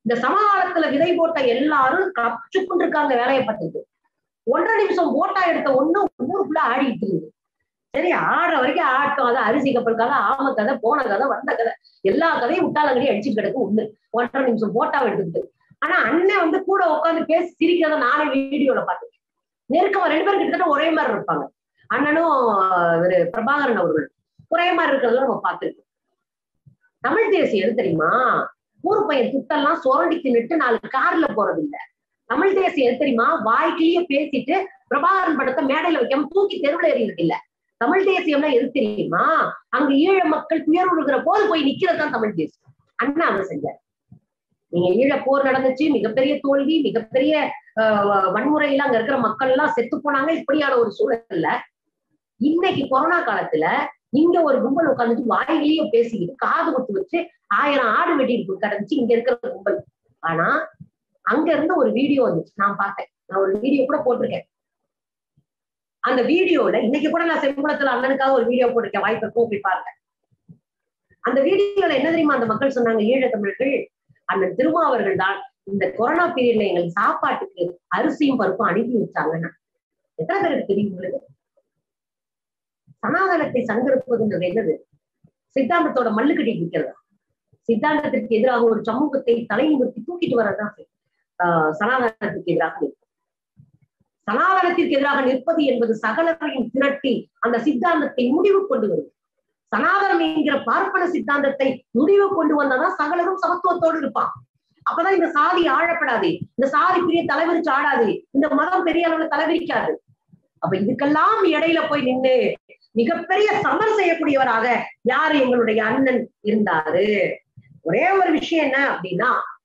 இந்த சமகாலத்துல விதை போட்ட எல்லாரும் கச்சுக்குண்டு இருக்காங்க வேலையை பார்த்துட்டு. 1.5 நிமிஷம் போட்டா எடுத்த ஒண்ணு ஊருக்குள்ள ஆடிட்டு இருக்குது. சரி, ஆடுற வரைக்கும் ஆட்டம். அது அரிசி கப்பல் கதை, ஆம கதை, போன கதை, வந்த கதை, எல்லா கதையும் முட்டாளங்கடி அடிச்சுட்டு கிடக்கு ஒண்ணு 1.5 நிமிஷம் போட்டா எடுத்துக்கிட்டு. ஆனா அண்ணன் வந்து கூட உட்காந்து பேசி சிரிக்கிறத நானே வீடியோல பார்த்துருக்கேன். நெருக்கமா 2 பேரும் கிட்டத்தட்ட ஒரே மாதிரி இருப்பாங்க. அண்ணனும் ஒரு பிரபாகரன் அவர்கள் ஒரே மாதிரி இருக்கிறத நம்ம பார்த்துருக்கோம். தமிழ் தேசியம் எது தெரியுமா? ஊர் பையன் துட்டெல்லாம் சுரண்டி தின்னுட்டு 4 கார்ல போறது இல்ல. தமிழ் தேசியம் எது தெரியுமா? வாய்க்கிலேயே பேசிட்டு பிரபாகரன் படத்தை மேடையில வைக்காம தூக்கி தெருவுல எறிகிறது இல்ல. தமிழ் தேசியம்னா எது தெரியுமா? அங்க ஈழ மக்கள் துயர் உழுகிற போது போய் நிக்கிறதுதான் தமிழ் தேசியம். அண்ணா அதை செஞ்சார். நீங்க ஈழ போர் நடந்துச்சு, மிகப்பெரிய தோல்வி, மிகப்பெரிய வன்முறையில அங்க இருக்கிற மக்கள் எல்லாம் செத்து போனாங்க. இப்படியான ஒரு சூழல்ல இன்னைக்கு கொரோனா காலத்துல இங்க ஒரு கும்பல் உட்காந்துட்டு வாயிலேயே பேசிக்கிட்டு காது குத்து வச்சு 1000 ஆடு வெட்டிட்டு கிடந்துச்சு இங்க இருக்கிற கும்பல். ஆனா அங்க இருந்து ஒரு வீடியோ வந்துச்சு, நான் பார்த்தேன். நான் ஒரு வீடியோ கூட போட்டிருக்கேன். அந்த வீடியோல இன்னைக்கு கூட நான் செம்புளத்துல அண்ணனுக்காக ஒரு வீடியோ போட்டிருக்கேன், வாய்ப்பு இருக்கும் போய் பாருங்க. அந்த வீடியோல என்ன தெரியுமா அந்த மக்கள் சொன்னாங்க? ஈழ தமிழர்கள் அண்ணன் திருமாவர்கள் தான் இந்த கொரோனா பீரியட்ல எங்களுக்கு சாப்பாட்டுக்கு அரிசியும் பருப்பும் அனுப்பி வச்சாங்கன்னா. எத்தனை பேருக்கு தெரியும் உங்களுக்கு? சனாதனத்தை சங்கரிப்பதுன்றது என்னது? சித்தாந்தத்தோட மல்லு கட்டிட்டு இருக்கிறதா? சித்தாந்தத்திற்கு எதிராக ஒரு சமூகத்தை தலைநிமிர்த்தி தூக்கிட்டு வரதான் சனாதனத்திற்கு எதிராக நிற்பது. சனாதனத்திற்கு எதிராக நிற்பது என்பது சகலரையும் திரட்டி அந்த சித்தாந்தத்தை முடிவு கொண்டு வருது. சனாதனம் என்கிற பார்ப்பன சித்தாந்தத்தை முடிவு கொண்டு வந்தாதான் சகலரும் சமத்துவத்தோடு இருப்பான். அப்பதான் இந்த சாதி ஆழப்படாது, இந்த சாதி பெரிய தலைவிரிச்சு ஆடாது, இந்த மதம் பெரிய அளவுல தலைவிரிக்காது. அப்ப இதுக்கெல்லாம் இடையில போய் நின்று மிகப்பெரிய சமர் செய்யக்கூடியவராக யாரு? எங்களுடைய அண்ணன் இருந்தாரு. ஒரே ஒரு விஷயம் என்ன அப்படின்னா,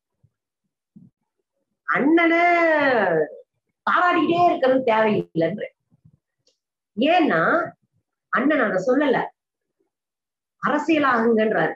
அண்ணனை பாராட்டிக்கிட்டே இருக்கிறது தேவையில்லைன்ற. ஏன்னா அண்ணன் அதை சொல்லல, அரசியலாகுங்கன்றாரு.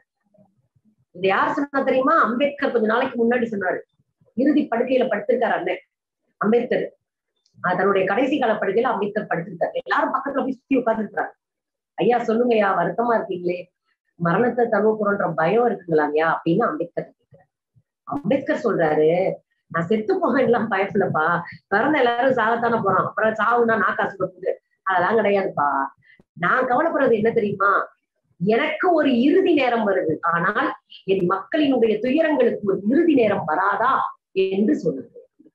இது யார் சொன்னா தெரியுமா? அம்பேத்கர் கொஞ்ச நாளைக்கு முன்னாடி சொன்னாரு. இறுதி படுக்கையில படுத்திருக்காரு அண்ணன் அம்பேத்கர். தன்னுடைய கடைசி கால படுக்கையில அம்பேத்கர் படுத்திருக்காரு. எல்லாரும் பக்கத்துல போய் சுத்தி உட்கார்ந்துருக்காரு. ஐயா சொல்லுங்கய்யா, வருத்தமா இருக்கீங்களே, மரணத்தை தழுவ பயம் இருக்குங்களாங்கய்யா அப்படின்னு அம்பேத்கர் கேட்கிறாரு. அம்பேத்கர் சொல்றாரு, நான் செத்து போகலாம் பயப்படலப்பா, பிறந்த எல்லாரும் சாகத்தானே போறான், அப்புறம் சாவுனா நான் காசு கொடுக்குது, அதெல்லாம் கிடையாதுப்பா. நான் கவலைப்படுறது என்ன தெரியுமா? எனக்கு ஒரு இறுதி நேரம் வருது, ஆனால் என் மக்களினுடைய துயரங்களுக்கு ஒரு இறுதி நேரம் வராதா என்று சொல்லுது.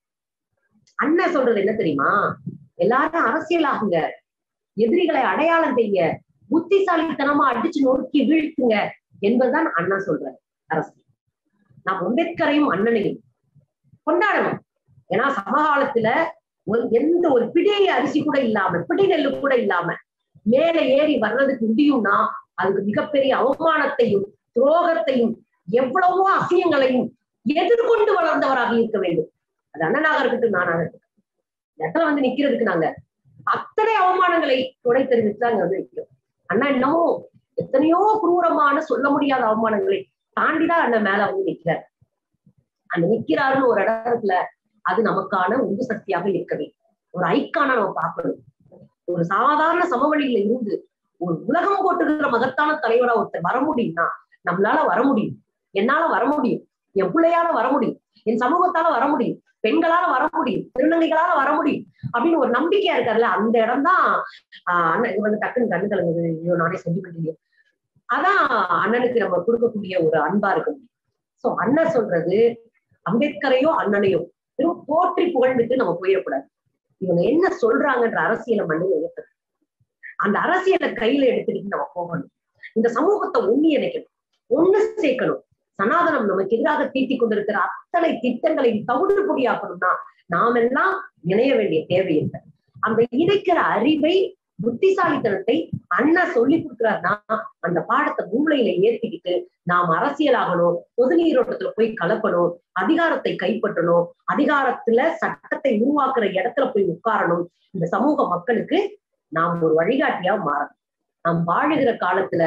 அண்ணன் சொல்றது என்ன தெரியுமா? எல்லாரும் அரசியலாகுங்க, எதிரிகளை அடையாளம் செய்ய, புத்திசாலித்தனமா அடிச்சு நொறுக்கி வீழ்த்துங்க என்பதுதான் அண்ணன் சொல்றாரு அரசியல். நாம் அம்பேத்கரையும் அண்ணனையும் கொண்டாடணும். ஏன்னா சமகாலத்துல எந்த ஒரு பிடி அரிசி கூட இல்லாம, பிடி நெல்லு கூட இல்லாம மேல ஏறி வர்றதுக்கு முடியும்னா அதுக்கு மிகப்பெரிய அவமானத்தையும் துரோகத்தையும் எவ்வளவோ அசியங்களையும் எதிர்கொண்டு வளர்ந்தவராக இருக்க வேண்டும். அது அண்ணனாக இருக்கட்டும், நானாக இருக்கட்டும். இடத்துல வந்து நிக்கிறதுக்கு நாங்க அத்தனை அவமானங்களை துணை தெரிவித்து அங்க வந்து நிற்கிறோம். அண்ணா இன்னமும் எத்தனையோ குரூரமான சொல்ல முடியாத அவமானங்களை தாண்டிதான் அண்ணன் மேல வந்து நிக்கிறார். அந்த நிக்கிறாருன்னு ஒரு இடத்துல அது நமக்கான உந்து சக்தியாக இருக்கவே, ஒரு ஐக்கான நம்ம பார்க்கணும். ஒரு சாதாரண சமவெளியில இருந்து ஒரு உலகம் போட்டுக்கிற மகத்தான தலைவரா ஒருத்தர் வர முடியும்னா நம்மளால வர முடியும். என்னால வர முடியும், என் பிள்ளையால வர முடியும், என் சமூகத்தால வர முடியும், பெண்களால வர முடியும், திருநங்கைகளால வர முடியும் அப்படின்னு ஒரு நம்பிக்கையா இருக்காருல்ல, அந்த இடம் தான் அண்ணன். இது வந்து டக்குன்னு கண்ணு கலங்குது, ஐயோ நானே செஞ்சு பண்ணீங்க. அதான் அண்ணனுக்கு நம்ம கொடுக்கக்கூடிய ஒரு அன்பா இருக்க முடியும். சோ அண்ணன் சொல்றது அம்பேத்கரையோ அண்ணனையோ திரும்ப போற்றி புகழ்ந்துட்டு நம்ம போயிடக்கூடாது. இவங்க என்ன சொல்றாங்கன்ற அரசியலை மண்ணில் எடுக்கணும். அந்த அரசியலை கையில எடுத்துக்கிட்டு நம்ம போகணும். இந்த சமூகத்தை ஒண்ணு இணைக்கணும், ஒண்ணு சேர்க்கணும். சனாதனம் நமக்கு எதிராக தீட்டி கொண்டிருக்கிற அத்தனை திட்டங்களையும் தவிடுபொடியாக்கணும்னா நாம் எல்லாம் இணைய வேண்டிய தேவை இல்லை. அந்த இணைக்கிற அறிவை, புத்திசாலித்தனத்தை அண்ணா சொல்லி கொடுக்குறாருன்னா அந்த பாடத்தை மூளையில ஏற்றிக்கிட்டு நாம் அரசியலாகணும், பொது நீரோட்டத்துல போய் கலக்கணும், அதிகாரத்தை கைப்பற்றணும், அதிகாரத்துல சட்டத்தை உருவாக்குற இடத்துல போய் உட்காரணும். இந்த சமூக மக்களுக்கு நாம் ஒரு வழிகாட்டியா மாறணும். நாம் வாழுகிற காலத்துல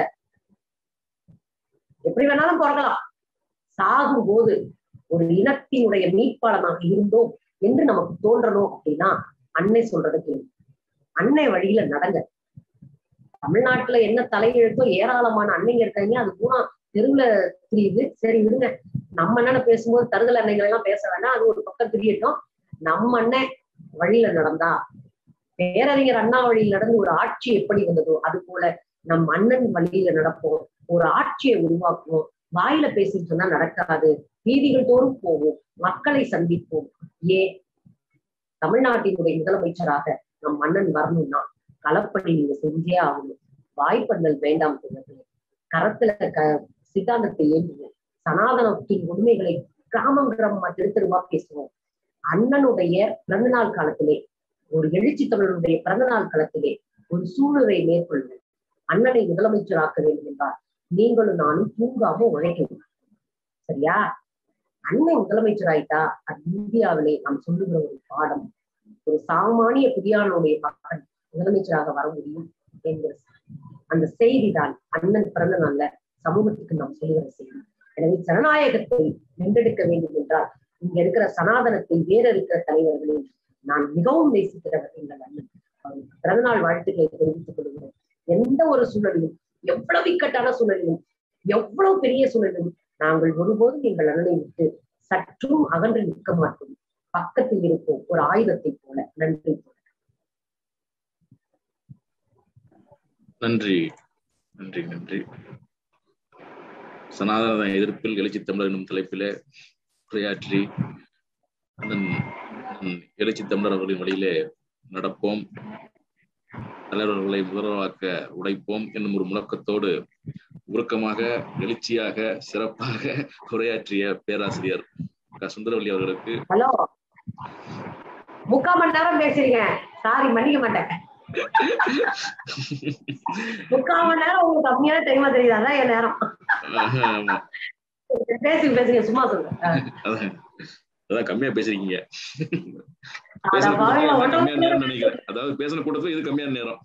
எப்படி வேணாலும் பிறக்கலாம், சாகும் போது ஒரு இனத்தினுடைய மீட்பாளனாக இருந்தோம் என்று நமக்கு தோன்றணும். அப்படின்னா அன்னை சொல்றது கேள்வி, அன்னை வழியில நடங்க. தமிழ்நாட்டுல என்ன தலையெழுத்தோ ஏராளமான அன்னைங்க இருக்காங்க, அது பூரா தெருவுல திரியுது. சரி விடுங்க, நம்ம அண்ணனை பேசும்போது தருதல் அன்னைகள் எல்லாம் பேச வேண்டாம், அது ஒரு பக்கம் திரியட்டும். நம்ம அண்ணன் வழியில நடந்தா, பேரறிஞர் அண்ணா வழியில் நடந்து ஒரு ஆட்சி எப்படி வந்ததோ அது போல நம் அண்ணன் வழியில நடப்போம், ஒரு ஆட்சியை உருவாக்குவோம். வாயில பேசிட்டு இருந்தா நடக்காது, வீதிகள் தோறும் போவோம், மக்களை சந்திப்போம். ஏன் தமிழ்நாட்டினுடைய முதலமைச்சராக நம் அண்ணன் வரணும்னா களப்பணி நீங்க செஞ்சே ஆகணும். வாய்ப்பந்தல் வேண்டாம் தோழர்களே. கரத்துல சித்தாந்தத்தை ஏற்றுங்க. சனாதனத்தின் உண்மைகளை கிராமம் கிராமமா தெரு தெருவா பேசுவோம். அண்ணனுடைய பிறந்தநாள் காலத்திலே, ஒரு எழுச்சி தமிழனுடைய பிறந்தநாள் காலத்திலே ஒரு சூழலை மேற்கொள்ளுங்கள். அண்ணனை முதலமைச்சராக்க வேண்டும் என்றால் நீங்களும் நானும் தூங்காம உழைக்கணும். சரியா? அண்ணன் முதலமைச்சர் ஆயிட்டா அது இந்தியாவிலே நாம் சொல்லுகிற ஒரு பாடம். ஒரு சாமானிய புதியானுடைய மக்கள் முதலமைச்சராக வர முடியும் என்கிற அந்த செய்திதான் அண்ணன் பிறந்த நாள்ல சமூகத்துக்கு நாம் சொல்லுகிற செய்தி. எனவே ஜனநாயகத்தை வென்றெடுக்க வேண்டும் என்றால் இங்க இருக்கிற சனாதனத்தை வேற இருக்கிற தலைவர்களில் நான் மிகவும் நேசிக்கிறவர் எங்கள் அண்ணன். அவருக்கு பிறந்தநாள் வாழ்த்துக்களை தெரிவித்துக் கொள்கிறேன். எந்த ஒரு சூழலிலும், எவ்வளவு இக்கட்டான சூழலிலும், எவ்வளவு பெரிய சூழலிலும் நாங்கள் ஒருபோதும் எங்கள் அண்ணனை விட்டு சற்றும் அகன்று நிற்க மாட்டோம். பக்கத்தில் இருக்கும் ஒரு ஆயுதத்தை போல. நன்றி. நன்றி நன்றி நன்றி. சனாதன எதிர்ப்பில் எழுச்சி தமிழர் என்னும் தலைப்பிலே உரையாற்றி எழுச்சி தமிழர் அவர்களின் வழியிலே நடப்போம், தலைவர்களை முதல்வராக்க உடைப்போம் என்னும் ஒரு முழக்கத்தோடு உருக்கமாக, எழுச்சியாக, சிறப்பாக உரையாற்றிய பேராசிரியர் சுந்தரவல்லி அவர்களுக்கு ஹலோ, 3/4 மணி நேரம் பேசுறீங்க, சாரி மன்னிக்க மாட்டேன். 3/4 மணி நேரம் உங்களுக்கு கம்மியான டைமா தெரியுது, அதான் என் நேரம். பேசுங்க சும்மா சொல்லுங்க. அதான் கம்மியா பேசுறீங்க. நினைக்கிறேன், அதாவது பேசின கூட்டத்துல இது கம்மியான நேரம்.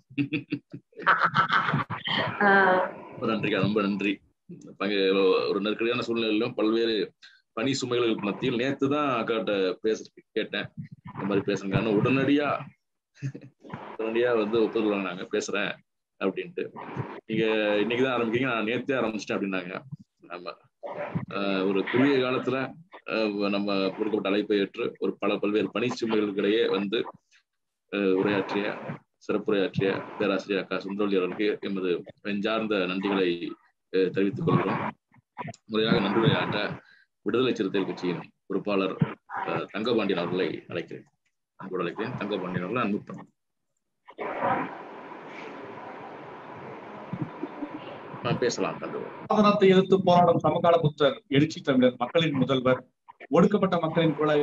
நன்றிக்கா, ரொம்ப நன்றி. ஒரு நெருக்கடியான சூழ்நிலையிலும் பல்வேறு பணி சுமைகளுக்கு மத்தியில் நேத்துதான் அக்காட்ட கேட்டேன், இந்த மாதிரி பேசுங்க, உடனடியா வந்து ஒப்புதல் நாங்க பேசுறேன் அப்படின்ட்டு. நீங்க இன்னைக்குதான் ஆரம்பிக்கீங்க, நான் நேத்தே ஆரம்பிச்சிட்டேன் அப்படின்னாங்க. ஆமா, ஒரு குறுகிய காலத்துல நம்ம கொடுக்கப்பட்ட அழைப்பை ஏற்று ஒரு பல்வேறு பணி சுமைகளுக்கிடையே வந்து உரையாற்றிய, சிறப்புரையாற்றிய பேராசிரியர் அக்கா சுந்தரவல்லி அவர்களுக்கு எமது நெஞ்சார்ந்த நன்றிகளை தெரிவித்துக் கொள்கிறோம். முறையாக நன்றியுரையாற்ற விடுதலை சிறுத்தைகள் கட்சியின் பொறுப்பாளர் தங்கபாண்டியன் அவர்களை அழைக்கிறேன். அன்போடு அழைக்கிறேன். தங்கபாண்டியன் அவர்களை அன்பு பண்ணும். பேசலாம். சாதனத்தை எதிர்த்து போராடும் சமகால புத்தர், எழுச்சி தமிழர், மக்களின் முதல்வர், ஒடுக்கப்பட்ட மக்களின் குரலை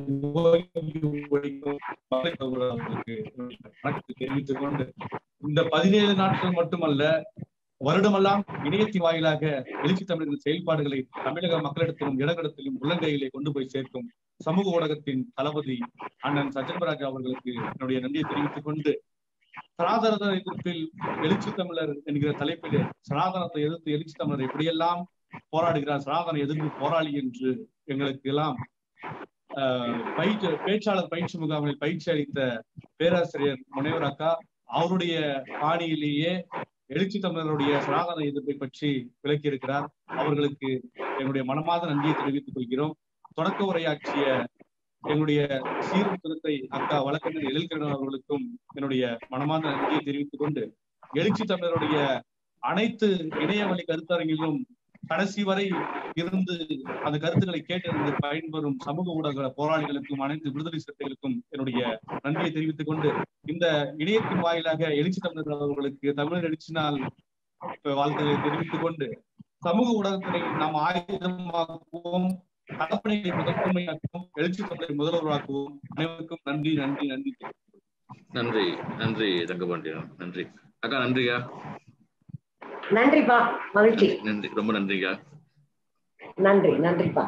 தெரிவித்துக் கொண்டு இந்த 17 நாட்கள் மட்டுமல்ல, வருடமெல்லாம் இணையத்தின் வாயிலாக எழுச்சி தமிழரின் செயல்பாடுகளை தமிழக மக்களிடத்திலும் இடங்களிடத்திலும் உள்ளங்கையிலே கொண்டு போய் சேர்க்கும் சமூக ஊடகத்தின் தளபதி அண்ணன் சஜன்பராஜ் அவர்களுக்கு என்னுடைய நன்றியை தெரிவித்துக் கொண்டு, சனாதன எதிர்ப்பில் எழுச்சி தமிழர் என்கிற தலைப்பிலே சனாதனத்தை எதிர்த்து எழுச்சி தமிழர் எப்படியெல்லாம் போராடுகிறார், சனாதன எதிர்ப்பு போராளி என்று எங்களுக்கு எல்லாம் பேச்சாளர் பயிற்சி முகாமில் பயிற்சி அளித்த பேராசிரியர் முனைவர் அக்கா அவருடைய பாணியிலேயே எழுச்சி தமிழருடைய சனாதன எதிர்ப்பை பற்றி விளக்கி இருக்கிறார். அவர்களுக்கு என்னுடைய மனமார்ந்த நன்றியை தெரிவித்துக் கொள்கிறோம். தொடக்க உரையாற்றிய என்னுடைய சீர்திருத்தை அக்கா வழக்கறிஞர் எழில்கண்ணன் அவர்களுக்கும் என்னுடைய மனமார்ந்த நன்றியை தெரிவித்துக் கொண்டு, எழுச்சி தமிழருடைய அனைத்து இணையவழி கருத்தரங்கிலும் கடைசி வரை இருந்து அந்த கருத்துக்களை கேட்டிருந்து பயன்பெறும் சமூக ஊடக போராளிகளுக்கும் அனைத்து விடுதலை சிறுத்தைகளுக்கும் என்னுடைய நன்றியை தெரிவித்துக் கொண்டு, இந்த இணையத்தின் வாயிலாக எழுச்சி தமிழர் அவர்களுக்கு தமிழர் எழுச்சி நாள் வாழ்த்துக்களை தெரிவித்துக் கொண்டு, சமூக ஊடகத்தினை நாம் ஆயுதமாக்குவோம், கடற்பணிகளை முதன்மையாக்குவோம், எழுச்சி தமிழரை முதல்வராக்குவோம். அனைவருக்கும் நன்றி நன்றி நன்றி நன்றி நன்றி தங்கபாண்டியன். நன்றி அக்கா. நன்றியா. நன்றிப்பா, மகிழ்ச்சி. நன்றி, ரொம்ப நன்றிக்கா. நன்றி நன்றிப்பா.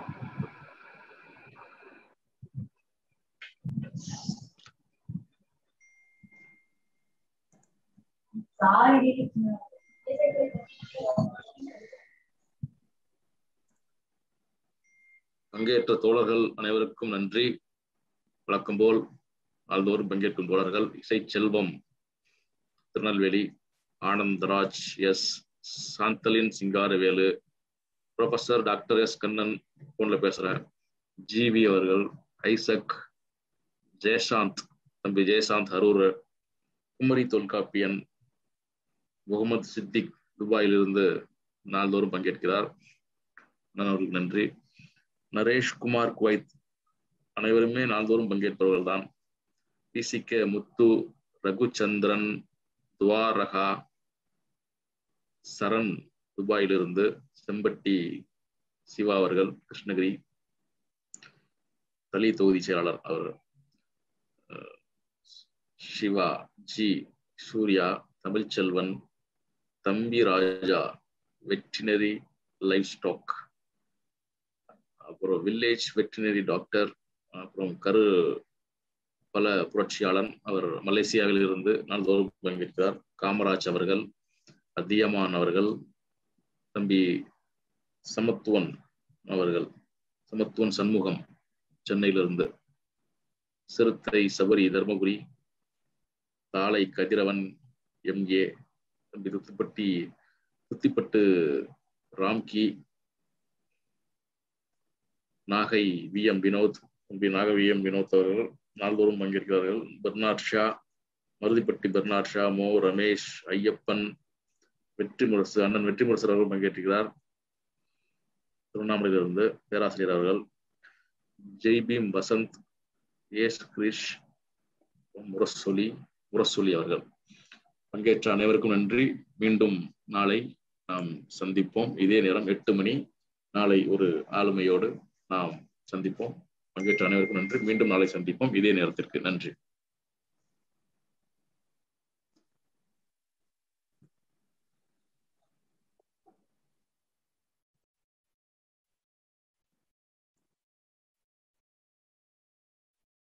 பங்கேற்ற தோழர்கள் அனைவருக்கும் நன்றி. வழக்கம் போல் நாள்தோறும் பங்கேற்கும் தோழர்கள்: Isai Selvam Tirunelveli, Anandaraj S, Santhalin Singaravelu, professor doctor S Kannan போன்ல பேசுறேன். ஜிவி அவர்கள், ஐசக், ஜெயசாந்த், தம்பி ஜெயசாந்த் அரூர், குமரி தொல்காப்பியன், முகமது சித்திக் துபாயிலிருந்து நாள்தோறும் பங்கேற்கிறார். அவர்களுக்கு நன்றி. நரேஷ் குமார் குவைத், அனைவருமே நாள்தோறும் பங்கேற்பவர்கள் தான். பிசிகே முத்து, ரகுச்சந்திரன், துவாரகா, சரண் துபாயிலிருந்து, செம்பட்டி சிவா அவர்கள் கிருஷ்ணகிரி தளி தொகுதி செயலாளர் அவர், சிவா ஜி, சூர்யா, தமிழ்ச்செல்வன், தம்பி ராஜா, வெட்டினரி லைஃப் ஸ்டாக், அப்புறம் வில்லேஜ் வெட்டினரி டாக்டர், அப்புறம் கரு பல புரட்சியாளன், அவர் மலேசியாவில் இருந்து நாள்தோறும் பங்கேற்கிறார். காமராஜ் அவர்கள், அதியமான் அவர்கள், தம்பி சமத்துவன் அவர்கள், சமத்துவன் சண்முகம் சென்னையிலிருந்து, சிறுத்தை சபரி தர்மபுரி, தாளை கதிரவன் எம்ஏ, தம்பி துத்திப்பட்டு ராம்கி, நாகை வி எம் வினோத், தம்பி நாகை வி எம் வினோத் அவர்கள் நாள்தோறும் பங்கேற்கிறார்கள். Bernard Shaw, Maruthipatti Bernard Shaw, மோ ரமேஷ், ஐயப்பன், வெற்றிமுரசு, அண்ணன் வெற்றிமுரசு அவர்கள் பங்கேற்கிறார். திருவண்ணாமலையிலிருந்து பேராசிரியர் அவர்கள், ஜெய்பீம் வசந்த், ஏஸ் கிரிஷ், முரசொலி அவர்கள் பங்கேற்ற அனைவருக்கும் நன்றி. மீண்டும் நாளை நாம் சந்திப்போம். இதே நேரம் 8 மணி. நாளை ஒரு ஆளுமையோடு நாம் சந்திப்போம். பங்கேற்ற அனைவருக்கும் நன்றி. மீண்டும் நாளை சந்திப்போம் இதே நேரத்திற்கு. நன்றி.